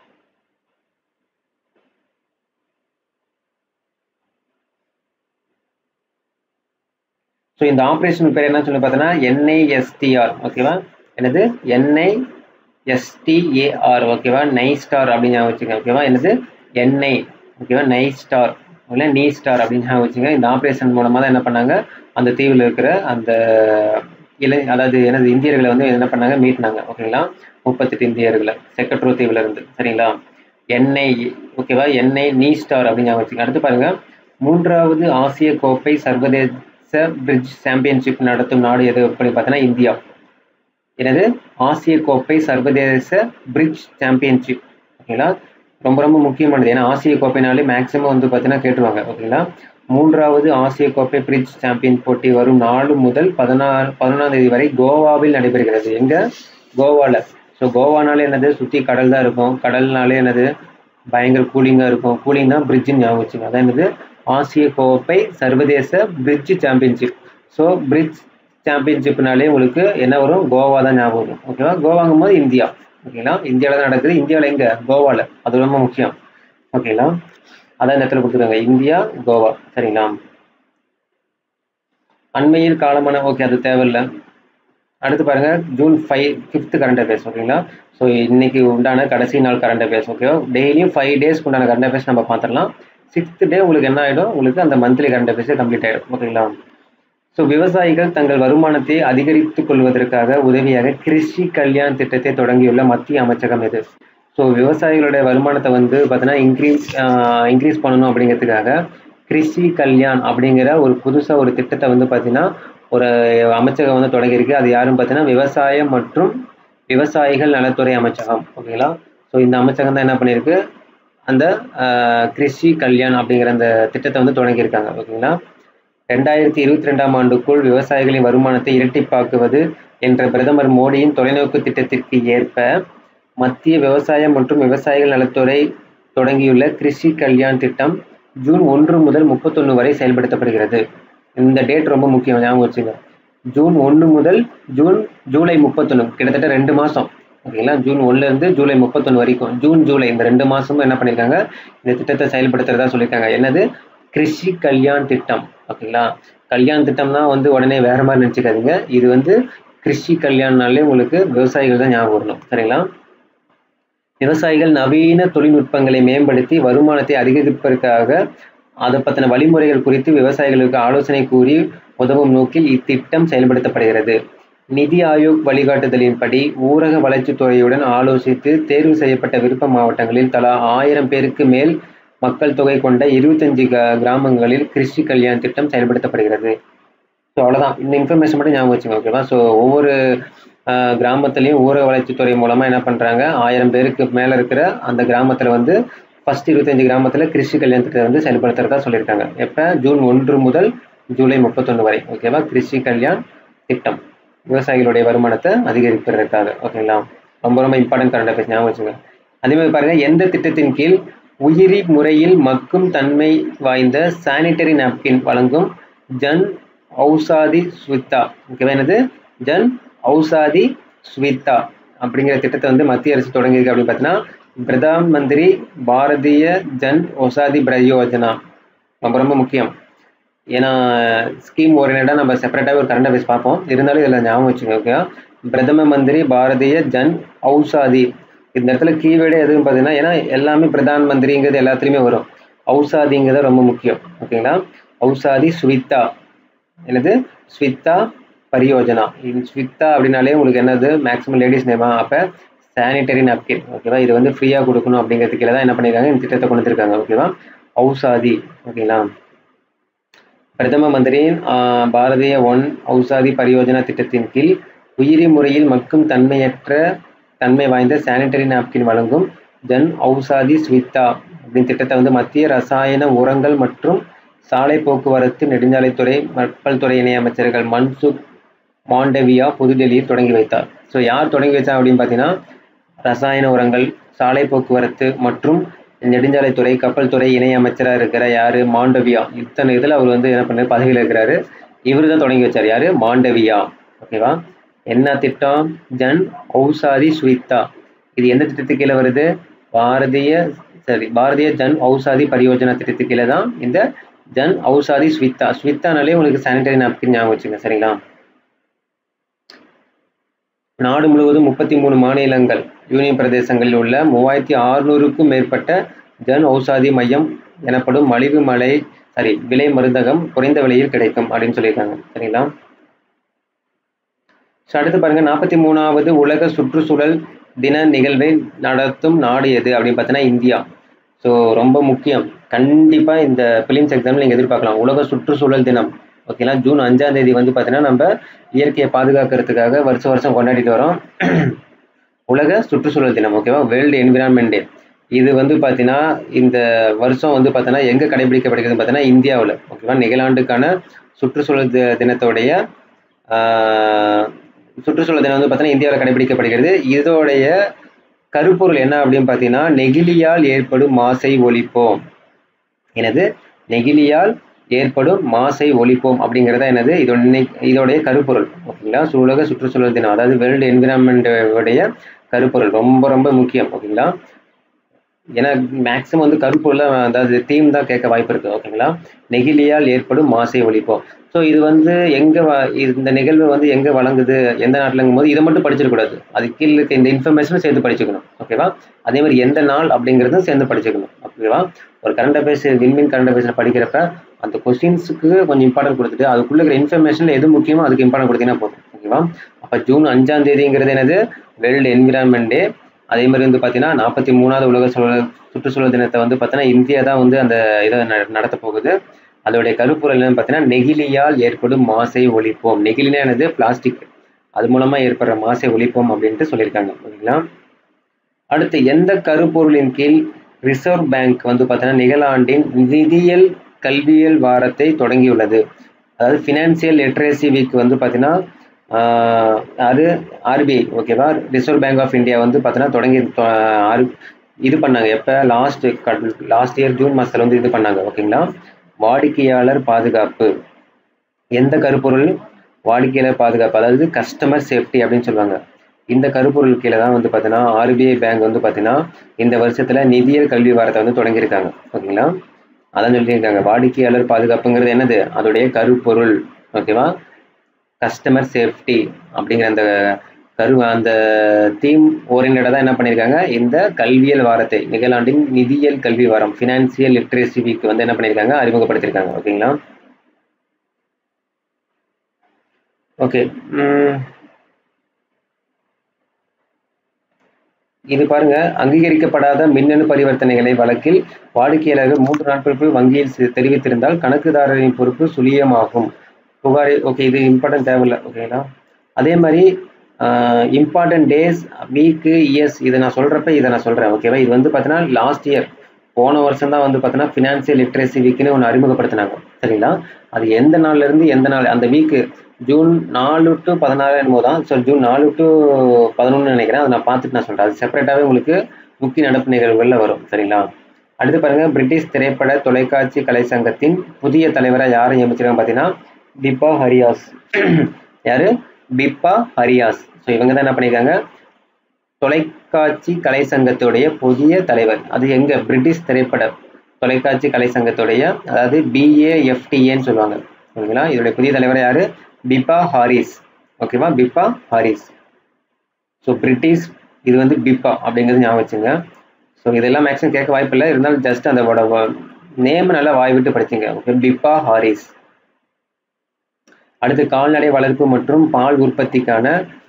ஸோ இந்த ஆப்ரேஷன் பேர் என்ன சொல்லி பார்த்தோன்னா என்ஐஎஸ்டிஆர். ஓகேவா? என்னது? என்ஐஎஸ்டிஏஆர். ஓகேவா? நைஸ்டார் அப்படின்னு ஞாபகம் வச்சுங்க. ஓகேவா? என்னது? என்ஐ. ஓகேவா? நைஸ்டார் இல்லை நீ ஸ்டார் அப்படின்னு ஞாபகம் வச்சுங்க. இந்த ஆப்ரேஷன் மூலமாக தான் என்ன பண்ணாங்க, அந்த தீவில் இருக்கிற அந்த இளை அதாவது எனது இந்தியர்களை வந்து என்ன பண்ணாங்க, மீட்னாங்க. ஓகேங்களா? முப்பத்தெட்டு இந்தியர்களை செக்கட்ரோ தீவில் இருந்து. சரிங்களா? என்ஐ. ஓகேவா? என்ஐ நீ ஸ்டார் அப்படின்னு ஞாபகம் வச்சுங்க. அடுத்து பாருங்க, மூன்றாவது ஆசிய கோப்பை சர்வதேச பிரிட்ஜ் சாம்பியன்ஷிப் நடத்தும் நாடு எது அப்படின்னு பார்த்தீங்கன்னா இந்தியா. எனது ஆசிய கோப்பை சர்வதேச பிரிட்ஜ் சாம்பியன்ஷிப். ஓகேங்களா? ரொம்ப ரொம்ப முக்கியமானது. ஏன்னா ஆசிய கோப்பைனாலே மேக்சிமம் வந்து பார்த்தீங்கன்னா கேட்டுருவாங்க. ஓகேங்களா? மூன்றாவது ஆசிய கோப்பை பிரிட்ஜ் சாம்பியன் போட்டி வரும் நாலு முதல் பதினாறு பதினொன்றாம் தேதி வரை கோவாவில் நடைபெறுகிறது. எங்க? கோவாவில். ஸோ கோவானாலே என்னது? சுற்றி கடல் தான் இருக்கும். கடல்னாலே என்னது? பயங்கர கூலிங்காக இருக்கும். கூலிங் தான் பிரிட்ஜுன்னு ஞாபகம் வச்சுங்க. அதான் என்னது? ஆசிய கோப்பை சர்வதேச பிரிட்ஜ் சாம்பியன்ஷிப். ஸோ பிரிட்ஜ் சாம்பியன்ஷிப்னாலே உங்களுக்கு என்ன வரும்? கோவா தான் ஞாபகம் வரும். ஓகேவா? கோவாங்கும் போது இந்தியா. ஓகேங்களா? இந்தியாவில் தான் நடக்குது. இந்தியாவில் எங்கே? கோவாவில். அது ரொம்ப முக்கியம். ஓகேங்களா? அதான் இந்த இடத்துல கொடுத்துருக்காங்க, இந்தியா கோவா. சரிங்களா? அண்மையில் காலமான ஓகே அது தேவையில்லை. அடுத்து பாருங்க, June five fifth current affairs. ஓகேங்களா? ஸோ இன்னைக்கு உண்டான கடைசி நாள் கரண்ட் அஃபேர்ஸ். ஓகேவா? டெய்லியும் ஃபைவ் டேஸ்க்கு உண்டான கரண்ட் அஃபேர்ஸ் நம்ம பார்த்துடலாம். சிக்ஸ்த் டே உங்களுக்கு என்ன ஆகிடும்? உங்களுக்கு அந்த மந்த்லி கரண்ட் அஃபேர்ஸே கம்ப்ளீட் ஆகிடும். ஓகேங்களா? ஸோ விவசாயிகள் தங்கள் வருமானத்தை அதிகரித்துக் கொள்வதற்காக உதவியாக கிருஷி கல்யாண் திட்டத்தை தொடங்கியுள்ள மத்திய அமைச்சகம் எது? ஸோ விவசாயிகளுடைய வருமானத்தை வந்து பார்த்தீங்கன்னா இன்க்ரீஸ் இன்க்ரீஸ் பண்ணணும் அப்படிங்கிறதுக்காக கிருஷி கல்யாண் அப்படிங்கிற ஒரு புதுசாக ஒரு திட்டத்தை வந்து பார்த்தீங்கன்னா ஒரு அமைச்சகம் வந்து தொடங்கியிருக்கு. அது யாருன்னு பார்த்தீங்கன்னா விவசாயம் மற்றும் விவசாயிகள் நலத்துறை அமைச்சகம். ஓகேங்களா? ஸோ இந்த அமைச்சகம் தான் என்ன பண்ணியிருக்கு, அந்த கிருஷி கல்யாண் அப்படிங்கிற அந்த திட்டத்தை வந்து தொடங்கியிருக்காங்க. ஓகேங்களா? ரெண்டாயிரத்தி இருபத்தி ரெண்டாம் ஆண்டுக்குள் விவசாயிகளின் வருமானத்தை இரட்டிப்பாக்குவது என்ற பிரதமர் மோடியின் தொலைநோக்கு திட்டத்திற்கு ஏற்ப மத்திய விவசாயம் மற்றும் விவசாயிகள் நலத்துறை தொடங்கியுள்ள கிருஷி கல்யாண் திட்டம் ஜூன் ஒன்று முதல் முப்பத்தொன்று வரை செயல்படுத்தப்படுகிறது. இந்த டேட் ரொம்ப முக்கியம், ஞாபகம் வச்சுங்க. ஜூன் ஒன்று முதல் ஜூன் ஜூலை முப்பத்தொன்று, கிட்டத்தட்ட ரெண்டு மாதம். ஓகேங்களா? ஜூன் ஒன்றுலேருந்து ஜூலை முப்பத்தொன்று வரைக்கும், ஜூன் ஜூலை இந்த ரெண்டு மாதமும் என்ன பண்ணியிருக்காங்க, இந்த திட்டத்தை செயல்படுத்துறதா சொல்லியிருக்காங்க. என்னது? கிருஷி கல்யாண் திட்டம். ஓகேங்களா? கல்யாண் திட்டம்னா வந்து உடனே வேற மாதிரி நினச்சிக்காதீங்க. இது வந்து கிருஷி கல்யாண்னாலே உங்களுக்கு விவசாயிகள் தான் ஞாபகம் வரணும். சரிங்களா? விவசாயிகள் நவீன தொழில்நுட்பங்களை மேம்படுத்தி வருமானத்தை அதிகரிப்பதற்காக அதை பற்றின வழிமுறைகள் குறித்து விவசாயிகளுக்கு ஆலோசனை கூறி உதவும் நோக்கில் இத்திட்டம் செயல்படுத்தப்படுகிறது. நிதி ஆயோக் வழிகாட்டுதலின்படி ஊரக வளர்ச்சித்துறையுடன் ஆலோசித்து தேர்வு செய்யப்பட்ட விருப்ப மாவட்டங்களில் தலா ஆயிரம் பேருக்கு மேல் மக்கள் தொகை கொண்ட இருபத்தஞ்சு கிராமங்களில் கிருஷி கல்யாண் திட்டம் செயல்படுத்தப்படுகிறது. ஸோ அவ்வளோதான். இந்த இன்ஃபர்மேஷன் மட்டும் ஞாபகம் வச்சுங்க. ஓகேவா? ஸோ ஒவ்வொரு கிராமத்துலேயும் ஊரக வளர்ச்சித்துறை மூலமாக என்ன பண்ணுறாங்க, ஆயிரம் பேருக்கு மேலே இருக்கிற அந்த கிராமத்தில் வந்து ஃபர்ஸ்ட் இருபத்தஞ்சு கிராமத்தில் கிருஷி கல்யாண் திட்டத்தை வந்து செயல்படுத்துறதா சொல்லியிருக்காங்க. எப்போ? ஜூன் ஒன்று முதல் ஜூலை முப்பத்தொன்று வரை. ஓகேவா? கிருஷி கல்யாண் திட்டம் விவசாயிகளுடைய வருமானத்தை அதிகரிப்பதற்காக. ஓகேங்களா? ரொம்ப ரொம்ப இம்பார்ட்டன்ட் கரண்ட் அஃபேர்ஸ், ஞாபகம் வச்சுங்க. அதே மாதிரி பாருங்கள், எந்த திட்டத்தின் கீழ் உயிரி முறையில் மக்கும் தன்மை வாய்ந்த சானிட்டரி நாப்கின் வழங்கும் ஜன் ஔஷாதி ஸ்விதா. ஓகேவா? என்னது? ஜன் ஔஷாதி ஸ்விதா அப்படிங்கிற திட்டத்தை வந்து மத்திய அரசு தொடங்கியிருக்கு அப்படின்னு பார்த்தீங்கன்னா பிரதான் மந்திரி பாரதிய ஜன் ஔஷாதி பிரயோஜனா. ரொம்ப ரொம்ப முக்கியம். ஏன்னா ஸ்கீம் ஓரியன்டாக நம்ம செப்பரேட்டாக ஒரு கரண்ட் அஃபேர்ஸ் பார்ப்போம். இருந்தாலும் இதில் ஞாபகம் வச்சுங்க. ஓகே? பிரதம மந்திரி பாரதிய ஜன் ஔஷாதி. இந்த இடத்துல கீவேர்டு எதுவும் பார்த்தீங்கன்னா, ஏன்னா எல்லாமே பிரதான் மந்திரிங்கிறது எல்லாத்துலேயுமே வரும். ஔஷாதிங்கிறது ரொம்ப முக்கியம். ஓகேங்களா? ஔஷாதி ஸ்விதா. என்னது? ஸ்விதா பரியோஜனா. இது ஸ்விதா அப்படின்னாலே உங்களுக்கு என்னது மேக்ஸிமம் லேடிஸ் நேமா. அப்போ சானிட்டரி நாப்கின் ஓகேவா, இது வந்து ஃப்ரீயாக கொடுக்கணும் அப்படிங்கிறதுக்கு தான் என்ன பண்ணியிருக்காங்க, இந்த திட்டத்தை கொண்டு வந்திருக்காங்க ஓகேவா. ஔசாதி ஓகேங்களா, பிரதம மந்திரியின் பாரதிய ஒன் ஔசாதி பரியோஜனா திட்டத்தின் கீழ் உயிரி முறையில் மக்கும் தன்மையற்ற தன்மை வாய்ந்த சானிட்டரி நாப்கின் வழங்கும் ஜன் ஔசாதி ஸ்விதா அப்படின்னு திட்டத்தை வந்து மத்திய ரசாயன உரங்கள் மற்றும் சாலை போக்குவரத்து நெடுஞ்சாலைத்துறை கப்பல் துறை இணையமைச்சர்கள் மன்சுக் மாண்டவியா புதுடெல்லியில் தொடங்கி வைத்தார். ஸோ யார் தொடங்கி வச்சா அப்படின்னு பார்த்தீங்கன்னா, ரசாயன உரங்கள், சாலை போக்குவரத்து மற்றும் நெடுஞ்சாலைத்துறை கப்பல் துறை இணை அமைச்சராக இருக்கிற யாரு, மாண்டவியா. இத்தனை இதில் அவர் வந்து என்ன பண்ண பதவியில் இருக்கிறாரு, இவர் தான் தொடங்கி வச்சார். யாரு, மாண்டவியா ஓகேவா. என்ன திட்டம், ஜன் ஔசாதி ஸ்விதா. இது எந்த திட்டத்துக்கு கீழே வருது, பாரதிய சரி பாரதிய ஜன் ஔசாதி பரியோஜனா திட்டத்துக்கு கீழே தான் இந்த ஜன் ஔசாதி ஸ்விதா. ஸ்வித்தானாலே உங்களுக்கு சானிட்டரி நாப்கின் ஞாபகம் வச்சுங்க சரிங்களா. நாடு முழுவதும் முப்பத்தி மூணு மாநிலங்கள் யூனியன் பிரதேசங்களில் உள்ள மூவாயிரத்தி அறுநூறுக்கும் மேற்பட்ட ஜன் ஔசாதி மையம் எனப்படும் மலிவு மலை சரி விலை மருந்தகம் குறைந்த விலையில் கிடைக்கும் அப்படின்னு சொல்லியிருக்காங்க சரிங்களா. ஸோ அடுத்து பாருங்க, நாற்பத்தி மூணாவது உலக சுற்றுச்சூழல் தின நிகழ்வை நடத்தும் நாடு எது அப்படின்னு பார்த்தீங்கன்னா இந்தியா. ஸோ ரொம்ப முக்கியம், கண்டிப்பாக இந்த பிலிம்ஸ் எக்ஸாமில் நீங்கள் எதிர்பார்க்கலாம். உலக சுற்றுச்சூழல் தினம் ஓகேங்களா, ஜூன் அஞ்சாம் தேதி வந்து பார்த்தீங்கன்னா நம்ம இயற்கையை பாதுகாக்கிறதுக்காக வருஷம் வருஷம் கொண்டாடிட்டு வரோம் உலக சுற்றுச்சூழல் தினம் ஓகேவா, வேர்ல்டு என்விரான்மெண்ட் டே. இது வந்து பார்த்தீங்கன்னா இந்த வருஷம் வந்து பார்த்தீங்கன்னா எங்கே கடைபிடிக்கப்படுகிறது பார்த்தீங்கன்னா இந்தியாவில் ஓகேவா. நிகழாண்டுக்கான சுற்றுச்சூழல் தினத்தோடைய சுற்றுச்சூழல் தினம் வந்து பார்த்தீங்கன்னா இந்தியாவில் கடைபிடிக்கப்படுகிறது. இதோடைய கருப்பொருள் என்ன அப்படின்னு பார்த்தீங்கன்னா, நெகிழியால் ஏற்படும் மாசை ஒழிப்போம். எனது நெகிழியால் ஏற்படும் மாசை ஒழிப்போம் அப்படிங்கிறத என்னது இதோட இதோடைய கருப்பொருள் ஓகேங்களா. உலக சுற்றுச்சூழல் தினம் அதாவது வேர்ல்டு என்விரான்மெண்ட் உடைய கருப்பொருள் ரொம்ப ரொம்ப முக்கியம் ஓகேங்களா. ஏன்னா மேக்ஸிமம் வந்து கருப்பொருள் அதாவது தீம் தான் கேட்க வாய்ப்பு இருக்குது ஓகேங்களா. நெகிழியால் ஏற்படும் மாசை ஒழிப்போம். ஸோ இது வந்து எங்கே இந்த நிகழ்வு வந்து எங்கே வழங்குது, எந்த நாட்டிலங்கும் போது இதை மட்டும் படிச்சிடக்கூடாது, அது கீழே இருக்க இந்த இன்ஃபர்மேஷனும் சேர்த்து படிச்சுக்கணும் ஓகேவா. அதே மாதிரி எந்த நாள் அப்படிங்கிறதும் சேர்ந்து படிச்சுக்கணும் ஓகேவா. ஒரு கரண்ட் அஃபேர்ஸ் விண்மீன் கரண்ட் அஃபேர்ஸில் படிக்கிறப்ப அந்த கொஸ்டின்ஸுக்கு கொஞ்சம் இம்பார்ட்டன்ட் கொடுத்துட்டு அதுக்குள்ள இருக்கிற இன்ஃபர்மேஷனில் எது முக்கியமோ அதுக்கு இம்பார்ட்டன்ட் கொடுத்தீங்கன்னா போதும் ஓகேவா. அப்போ ஜூன் அஞ்சாம் தேதிங்கிறது என்னது வேர்ல்டு என்விரான்மெண்ட் டே. அதே மாதிரி வந்து பார்த்தீங்கன்னா நாற்பத்தி மூணாவது உலக சூழல் சுற்றுச்சூழல் தினத்தை வந்து பார்த்தீங்கன்னா இந்தியா தான் வந்து அந்த இதை நடத்த போகுது. அதோடைய கருப்பொருள் என்னன்னு பார்த்தீங்கன்னா நெகிழியால் ஏற்படும் மாசை ஒழிப்போம். நெகிழினா என்னது, பிளாஸ்டிக், அது மூலமாக ஏற்படுற மாசை ஒழிப்போம் அப்படின்ட்டு சொல்லியிருக்காங்க ஓகேங்களா. அடுத்து எந்த கருப்பொருளின் கீழ் ரிசர்வ் பேங்க் வந்து பார்த்தீங்கன்னா நிகழாண்டின் நிதியியல் கல்வியல் வாரத்தை தொடங்கியுள்ளது. அதாவது ஃபினான்சியல் லிட்ரேசி வீக் வந்து பார்த்தீங்கன்னா அது ஆர்பிஐ ஓகேவா, ரிசர்வ் பேங்க் ஆஃப் இந்தியா வந்து பார்த்தீங்கன்னா தொடங்கி இது பண்ணாங்க. எப்போ, லாஸ்ட் லாஸ்ட் இயர் ஜூன் மாதத்தில் வந்து இது பண்ணாங்க ஓகேங்களா. வாடிக்கையாளர் பாதுகாப்பு, எந்த கருப்பொருள், வாடிக்கையாளர் பாதுகாப்பு அதாவது கஸ்டமர் சேஃப்டி அப்படின்னு சொல்லுவாங்க. இந்த கருப்பொருள் கீழே தான் வந்து பார்த்தீங்கன்னா ஆர்பிஐ பேங்க் வந்து பார்த்தீங்கன்னா இந்த வருஷத்தில் நிதியியல் கல்வி வாரத்தை வந்து தொடங்கியிருக்காங்க ஓகேங்களா. அதான் சொல்லியிருக்காங்க வாடிக்கையாளர் பாதுகாப்புங்கிறது என்னது, அதோடைய கருப்பொருள் ஓகேவா, கஸ்டமர் சேஃப்டி அப்படிங்கிற அந்த கரு அந்த தீம் ஓரியன்டாக தான் என்ன பண்ணியிருக்காங்க, இந்த கல்வியல் வாரத்தை நிகழாண்டின் நிதியியல் கல்வி வாரம் ஃபினான்சியல் லிட்ரேசி வீக் வந்து என்ன பண்ணியிருக்காங்க, அறிமுகப்படுத்தியிருக்காங்க ஓகேங்களா. ஓகே, இது பாருங்க, அங்கீகரிக்கப்படாத மின்னணு பரிவர்த்தனைகளை வழக்கில் வாடிக்கையாளர்கள் மூன்று நாட்களுக்குள் வங்கியில் தெரிவித்திருந்தால் கணக்குதாரரின் பொறுப்பு சுழியமாகும். புகார் ஓகே, இது இம்பார்ட்டன்ட் தேவையில்லை ஓகேங்களா. அதே மாதிரி இம்பார்ட்டன்ட் டேஸ், வீக்கு, இயர்ஸ் இதை நான் சொல்கிறப்ப இதை நான் சொல்கிறேன் ஓகேவா. இது வந்து பார்த்தீங்கன்னா லாஸ்ட் இயர் போன வருஷம் தான் வந்து பார்த்தீங்கன்னா ஃபினான்சியல் லிட்ரேசி வீக்குன்னு ஒன்று அறிமுகப்படுத்தினாங்க சரிங்களா. அது எந்த நாள்லேருந்து எந்த நாள், அந்த வீக்கு ஜூன் நாலு டு பதினாறு என்னமோ தான், ஸோ ஜூன் நாலு டு பதினொன்று நினைக்கிறேன். அதை நான் பார்த்துட்டு நான் சொல்கிறேன், அது செப்பரேட்டாகவே உங்களுக்கு முக்கிய நடப்பு நிகழ்வுகளில் வரும் சரிங்களா. அடுத்து பாருங்கள், பிரிட்டிஷ் திரைப்பட தொலைக்காட்சி கலை சங்கத்தின் புதிய தலைவராக யாரை நியமிச்சிருக்காங்க பார்த்தீங்கன்னா பிப்பா ஹரியாஸ். யாரு, பிப்பா ஹரியாஸ். ஸோ இவங்க தான் என்ன பண்ணியிருக்காங்க, தொலைக்காட்சி கலை சங்கத்துடைய புதிய தலைவர். அது எங்க, பிரிட்டிஷ் திரைப்பட தொலைக்காட்சி கலை சங்கத்துடைய அதாவது பிஏஎஃப்டிஏன்னு சொல்லுவாங்க ஓகேங்களா. இதோடைய புதிய தலைவர் யாரு, பிப்பா ஹாரிஸ் ஓகேவா, பிப்பா ஹாரிஸ். ஸோ பிரிட்டிஷ், இது வந்து பிப்பா அப்படிங்கிறது ஞாபகம் வச்சுங்க. ஸோ இதெல்லாம் மேக்ஸிமம் கேட்க வாய்ப்பு இல்லை, இருந்தாலும் ஜஸ்ட் அந்த நேம் நல்லா வாய் விட்டு படிச்சுங்க ஓகே, பிப்பா ஹாரிஸ். அடுத்து கால்நடை வளர்ப்பு மற்றும் பால் உற்பத்திக்கான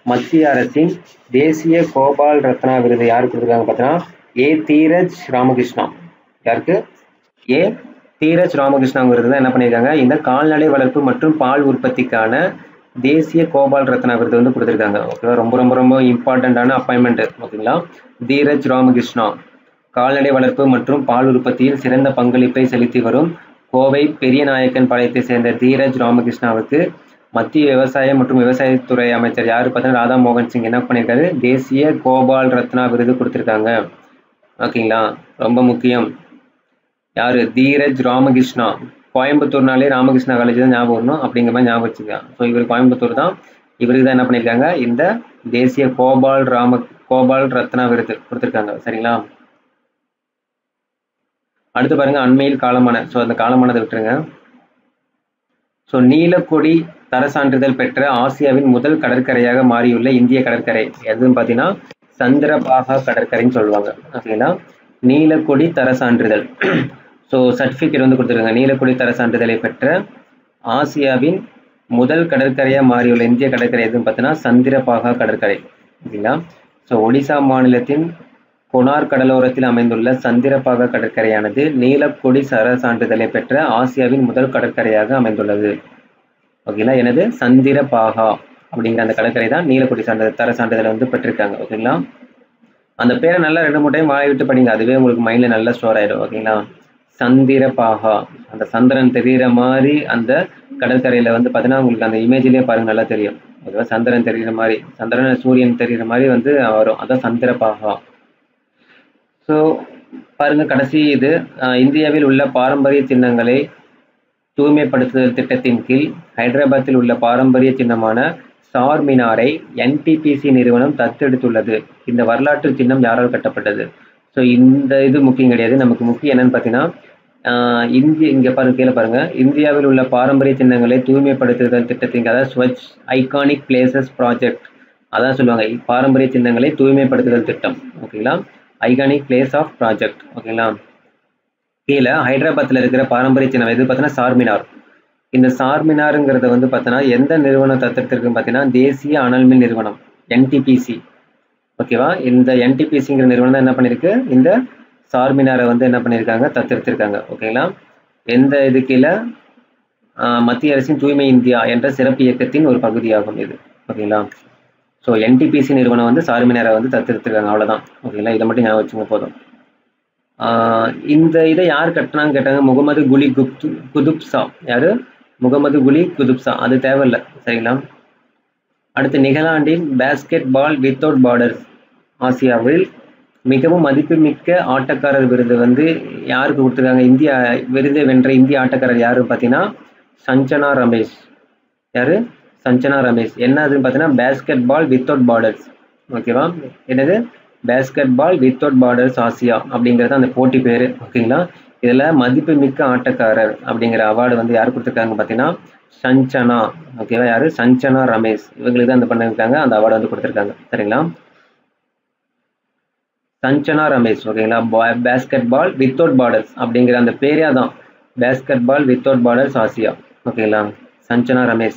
மத்திய அரசின் தேசிய கோபால் ரத்னா விருது யாருக்கு கொடுத்துருக்காங்க பார்த்தீங்கன்னா ஏ தீரஜ் ராமகிருஷ்ணா. யாருக்கு? ஏ தீரஜ் ராமகிருஷ்ணா விருது தான் என்ன பண்ணியிருக்காங்க, இந்த கால்நடை வளர்ப்பு மற்றும் பால் உற்பத்திக்கான தேசிய கோபால் ரத்னா விருது வந்து கொடுத்துருக்காங்க. ஓகேவா, ரொம்ப ரொம்ப ரொம்ப இம்பார்ட்டண்ட்டான அப்பாயின்மெண்ட். ஓகேங்களா, தீரஜ் ராமகிருஷ்ணா கால்நடை வளர்ப்பு மற்றும் பால் உற்பத்தியில் சிறந்த பங்களிப்பை செலுத்தி வரும் கோவை பெரியநாயக்கன் பாளையத்தை சேர்ந்த தீரஜ் ராமகிருஷ்ணாவுக்கு மத்திய விவசாயம் மற்றும் விவசாயத்துறை அமைச்சர் யாரு பார்த்தீங்கன்னா ராதா மோகன் சிங் என்ன பண்ணியிருக்காரு, தேசிய கோபால் ரத்னா விருது கொடுத்துருக்காங்க. ஓகேங்களா, ரொம்ப முக்கியம். யாரு? தீரஜ் ராமகிருஷ்ணா. கோயம்புத்தூர்னாலே ராமகிருஷ்ணா காலேஜ் தான் ஞாபகம் வரணும், அப்படிங்கிற மாதிரி ஞாபகம் வச்சுக்கலாம். ஸோ இவர் கோயம்புத்தூர் தான், இவருக்கு தான் என்ன பண்ணியிருக்காங்க, இந்த தேசிய கோபால் ராம கோபால் ரத்னா விருது கொடுத்துருக்காங்க. சரிங்களா, அடுத்து பாருங்க, அண்மையில் காலமான. ஸோ அந்த காலமானதை விட்டுருங்க. ஸோ நீலக்கொடி தர சான்றிதழ் பெற்ற ஆசியாவின் முதல் கடற்கரையாக மாறியுள்ள இந்திய கடற்கரை எதுன்னு பார்த்தீங்கன்னா சந்திரபாகா கடற்கரைன்னு சொல்லுவாங்க. ஓகேங்களா, நீலக்கொடி தர சான்றிதழ். ஸோ சர்டிஃபிகேட் வந்து கொடுத்துருக்காங்க. நீலக்கொடி தர சான்றிதழை பெற்ற ஆசியாவின் முதல் கடற்கரையாக மாறியுள்ள இந்திய கடற்கரை எதுன்னு பார்த்தீங்கன்னா சந்திரபாகா கடற்கரை. ஓகேங்களா, ஸோ ஒடிசா மாநிலத்தின் கொனார் கடலோரத்தில் அமைந்துள்ள சந்திரபாகா கடற்கரையானது நீலக்கொடி தர சான்றிதழை பெற்ற ஆசியாவின் முதல் கடற்கரையாக அமைந்துள்ளது. ஓகேங்களா, எனது சந்திரபாகா அப்படிங்கிற அந்த கடற்கரை தான் நீலக்கொடி சான்றிதழ் தர சான்றிதழை வந்து பெற்றிருக்காங்க. ஓகேங்களா, அந்த பேரை நல்லா ரெண்டு மூணு டைம் வாய் விட்டு படிங்க, அதுவே உங்களுக்கு மைண்ட்ல நல்லா ஸ்டோர் ஆயிடும். ஓகேங்களா, சந்திரபாகா, அந்த சந்திரன் தெரிகிற மாதிரி அந்த கடற்கரையில வந்து பார்த்தீங்கன்னா உங்களுக்கு அந்த இமேஜ்லேயே பாருங்க நல்லா தெரியும். ஓகேவா, சந்திரன் தெரிகிற மாதிரி, சந்திரன் சூரியன் தெரிகிற மாதிரி வந்து வரும், அதான் சந்திரபாகா. ஸோ பாருங்க, கடைசி இது இந்தியாவில் உள்ள பாரம்பரிய சின்னங்களை தூய்மைப்படுத்துதல் திட்டத்தின் கீழ் ஹைதராபாத்தில் உள்ள பாரம்பரிய சின்னமான சார்மினாரை என்டிபிசி நிறுவனம் தத்தெடுத்துள்ளது. இந்த வரலாற்று சின்னம் யாரால் கட்டப்பட்டது? ஸோ இந்த இது முக்கியம் கிடையாது, நமக்கு முக்கியம் என்னன்னு பார்த்தீங்கன்னா இந்திய இங்கே பாருங்க, கீழே பாருங்க, இந்தியாவில் உள்ள பாரம்பரிய சின்னங்களை தூய்மைப்படுத்துதல் திட்டத்தின், அதாவது ஸ்வச் ஐகானிக் பிளேசஸ் ப்ராஜெக்ட், அதான் சொல்லுவாங்க பாரம்பரிய சின்னங்களை தூய்மைப்படுத்துதல் திட்டம். ஓகேங்களா, ஐகானிக் பிளேஸ் ஆஃப் ப்ராஜெக்ட். ஓகேங்களா, கீழே ஹைதராபாத்தில் இருக்கிற பாரம்பரிய சின்னம் எது பார்த்தீங்கன்னா சார்மினார். இந்த சார்மினாருங்கிறத வந்து பார்த்தீங்கன்னா எந்த நிறுவனம் தத்தெடுத்திருக்குன்னு பார்த்தீங்கன்னா தேசிய அனல்மின் நிறுவனம் என்டிபிசி. ஓகேவா, இந்த என்டிபிசிங்கிற நிறுவனம் தான் என்ன பண்ணியிருக்கு, இந்த சார்மினாரை வந்து என்ன பண்ணியிருக்காங்க, தத்தெடுத்திருக்காங்க. ஓகேங்களா, எந்த இது கீழே மத்திய அரசின் தூய்மை இந்தியா என்ற சிறப்பு இயக்கத்தின் ஒரு பகுதியாகும் இது. ஓகேங்களா, ஸோ என்டிபிசி நிறுவனம் வந்து சார்மினாரை வந்து தத்தெடுத்திருக்காங்க, அவ்வளோதான். ஓகேங்களா, இதை மட்டும் ஞாபகம் வச்சுங்க போதும். இந்த இதை யார் கட்டினான்னு கேட்டாங்க, முகமது குலி குப்து குதுப்ஷா. யாரு? முகமது குலி குதுப்ஷா. அது தேவையில்லை. சரிங்களா, அடுத்து நிகலாண்டின் பேஸ்கெட் பால் வித்தவுட் பார்டர்ஸ் ஆசியாவில் மிகவும் மதிப்புமிக்க ஆட்டக்காரர் விருது வந்து யாருக்கு கொடுத்துருக்காங்க, இந்தியா விருது வென்ற இந்திய ஆட்டக்காரர் யாரு பார்த்தீங்கன்னா சஞ்சனா ரமேஷ். யாரு? சஞ்சனா ரமேஷ். என்ன அதுன்னு பார்த்தீங்கன்னா பேஸ்கெட் பால் வித்தவுட் பார்டர்ஸ். ஓகேவா, என்னது basketball without borders Asia அப்படிங்கிறது அந்த போட்டி பேர். ஓகேங்களா, இதில் மதிப்புமிக்க ஆட்டக்காரர் அப்படிங்கிற அவார்டு வந்து யார் கொடுத்துருக்காங்க பார்த்தீங்கன்னா சஞ்சனா. ஓகேவா, யாரு? சஞ்சனா ரமேஷ். இவங்களுக்கு தான் அந்த பண்ணிருக்காங்க, அந்த அவார்டு வந்து கொடுத்துருக்காங்க. சரிங்களா, சஞ்சனா ரமேஷ். ஓகேங்களா, பேஸ்கெட் பால் வித்தவுட் பார்டர்ஸ் அப்படிங்கிற அந்த பேரே தான் basketball without borders Asia. ஓகேங்களா, சஞ்சனா ரமேஷ்.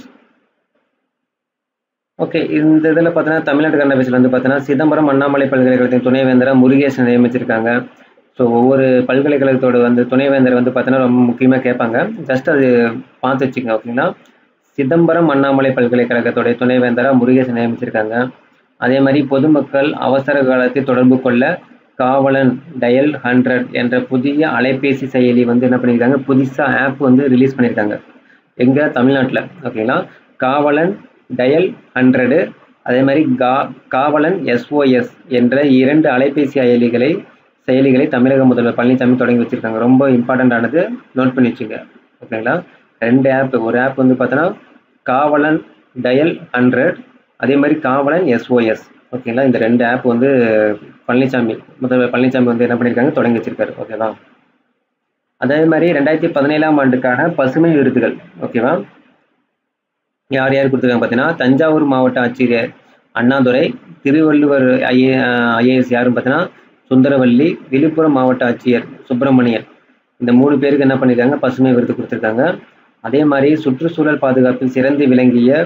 ஓகே, இந்த இதில் பார்த்தீங்கன்னா தமிழ்நாட்டு கரண்ட் அஃபேர்ஸ்ல வந்து பார்த்தீங்கன்னா சிதம்பரம் அண்ணாமலை பல்கலைக்கழகத்தின் துணைவேந்தராக முருகேசன் நியமிச்சிருக்காங்க. ஸோ ஒவ்வொரு பல்கலைக்கழகத்தோட வந்து துணைவேந்தர் வந்து பார்த்தீங்கன்னா ரொம்ப முக்கியமாக கேட்பாங்க, ஜஸ்ட் அது பார்த்து வச்சுக்கோங்க. ஓகேங்களா, சிதம்பரம் அண்ணாமலை பல்கலைக்கழகத்தோடைய துணைவேந்தராக முருகேசன் நியமிச்சிருக்காங்க. அதே மாதிரி பொதுமக்கள் அவசர காலத்தில் தொடர்பு கொள்ள காவலன் டயல் ஹண்ட்ரட் என்ற புதிய அலைபேசி செயலி வந்து என்ன பண்ணியிருக்காங்க, புதுசாக ஆப் வந்து ரிலீஸ் பண்ணியிருக்காங்க. எங்கே? தமிழ்நாட்டில். ஓகேங்களா, காவலன் டயல் ஹண்ட்ரடு, அதே மாதிரி கா காவலன் எஸ்ஓஎஸ் என்ற இரண்டு அலைபேசி செயலிகளை செயலிகளை தமிழக முதல்வர் பழனிசாமி தொடங்கி வச்சிருக்காங்க. ரொம்ப இம்பார்ட்டண்ட்டானது, நோட் பண்ணி வச்சுங்க. ஓகேங்களா, ரெண்டு ஆப், ஒரு ஆப் வந்து பார்த்தோன்னா காவலன் டயல் ஹண்ட்ரட், அதே மாதிரி காவலன் எஸ்ஓஎஸ். ஓகேங்களா, இந்த ரெண்டு ஆப் வந்து பழனிசாமி முதல்வர் பழனிசாமி வந்து என்ன பண்ணியிருக்காங்க, தொடங்கி வச்சிருக்காரு. ஓகேவா, அதே மாதிரி ரெண்டாயிரத்தி பதினேழாம் ஆண்டுக்கான பசுமை விருதுகள். ஓகேவா, யார் யார் கொடுத்துருக்காங்க பார்த்தீங்கன்னா தஞ்சாவூர் மாவட்ட ஆட்சியர் அண்ணாதுரை, திருவள்ளுவர் ஐஏ ஐஏஎஸ் யாருன்னு பார்த்தீங்கன்னா சுந்தரவல்லி, விழுப்புரம் மாவட்ட ஆட்சியர் சுப்பிரமணியன். இந்த மூணு பேருக்கு என்ன பண்ணியிருக்காங்க, பசுமை விருது கொடுத்துருக்காங்க. அதே மாதிரி சுற்றுச்சூழல் பாதுகாப்பில் சிறந்து விளங்கிய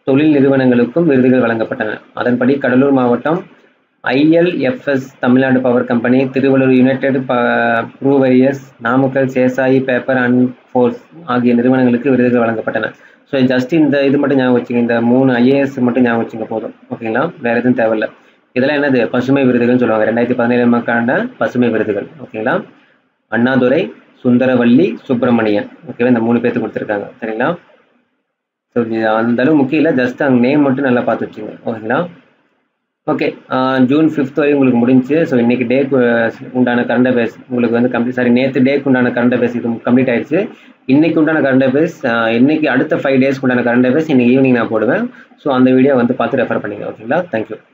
தொழில் நிறுவனங்களுக்கும் விருதுகள் வழங்கப்பட்டன. அதன்படி கடலூர் மாவட்டம் I L F S Tamil Nadu power company, Tiruvallur United Breweries, Namakkal Seshasayee paper and boards ஆகிய நிறுவனங்களுக்கு விருதுகள் வழங்கப்பட்டன. ஸோ ஜஸ்ட் இந்த இது மட்டும் ஞாபகம் வச்சுங்க, இந்த மூணு ஐஏஎஸ் மட்டும் ஞாபகம் வச்சுங்க போதும். ஓகேங்களா, வேறு எதுவும் தேவையில்லை. இதெல்லாம் என்னது, பசுமை விருதுகள்னு சொல்லுவாங்க. ரெண்டாயிரத்தி பதினேழு மக்களான பசுமை விருதுகள். ஓகேங்களா, அண்ணாதுரை, சுந்தரவல்லி, சுப்பிரமணியன். ஓகேவா, இந்த மூணு பேர்த்து கொடுத்துருக்காங்க. சரிங்களா, ஸோ அந்த அளவு முக்கியம் இல்லை, ஜஸ்ட் அங்கே நேம் மட்டும் நல்லா பார்த்து வச்சுங்க. ஓகேங்களா, ஓகே. ஜூன் ஃபிஃப்த் வரை உங்களுக்கு முடிஞ்சு. ஸோ இன்றைக்கி டேக்கு உண்டான கரண்ட் அஃபேர்ஸ் உங்களுக்கு வந்து கம்ப்ளீட், சாரி நேற்று டேக்கு உண்டான கரண்ட் அஃபேர்ஸ் இது கம்ப்ளீட் ஆயிடுச்சு. இன்றைக்கு உண்டான கரண்ட் அஃபேர்ஸ், இன்றைக்கி அடுத்த ஃபைவ் டேஸ்க்கு உண்டான கரண்ட் அஃபேர்ஸ் இன்றைக்கி ஈவினிங் நான் போடுவேன். ஸோ அந்த வீடியோ வந்து பார்த்து ரெஃபர் பண்ணிங்க. ஓகேங்களா, தேங்க்யூ.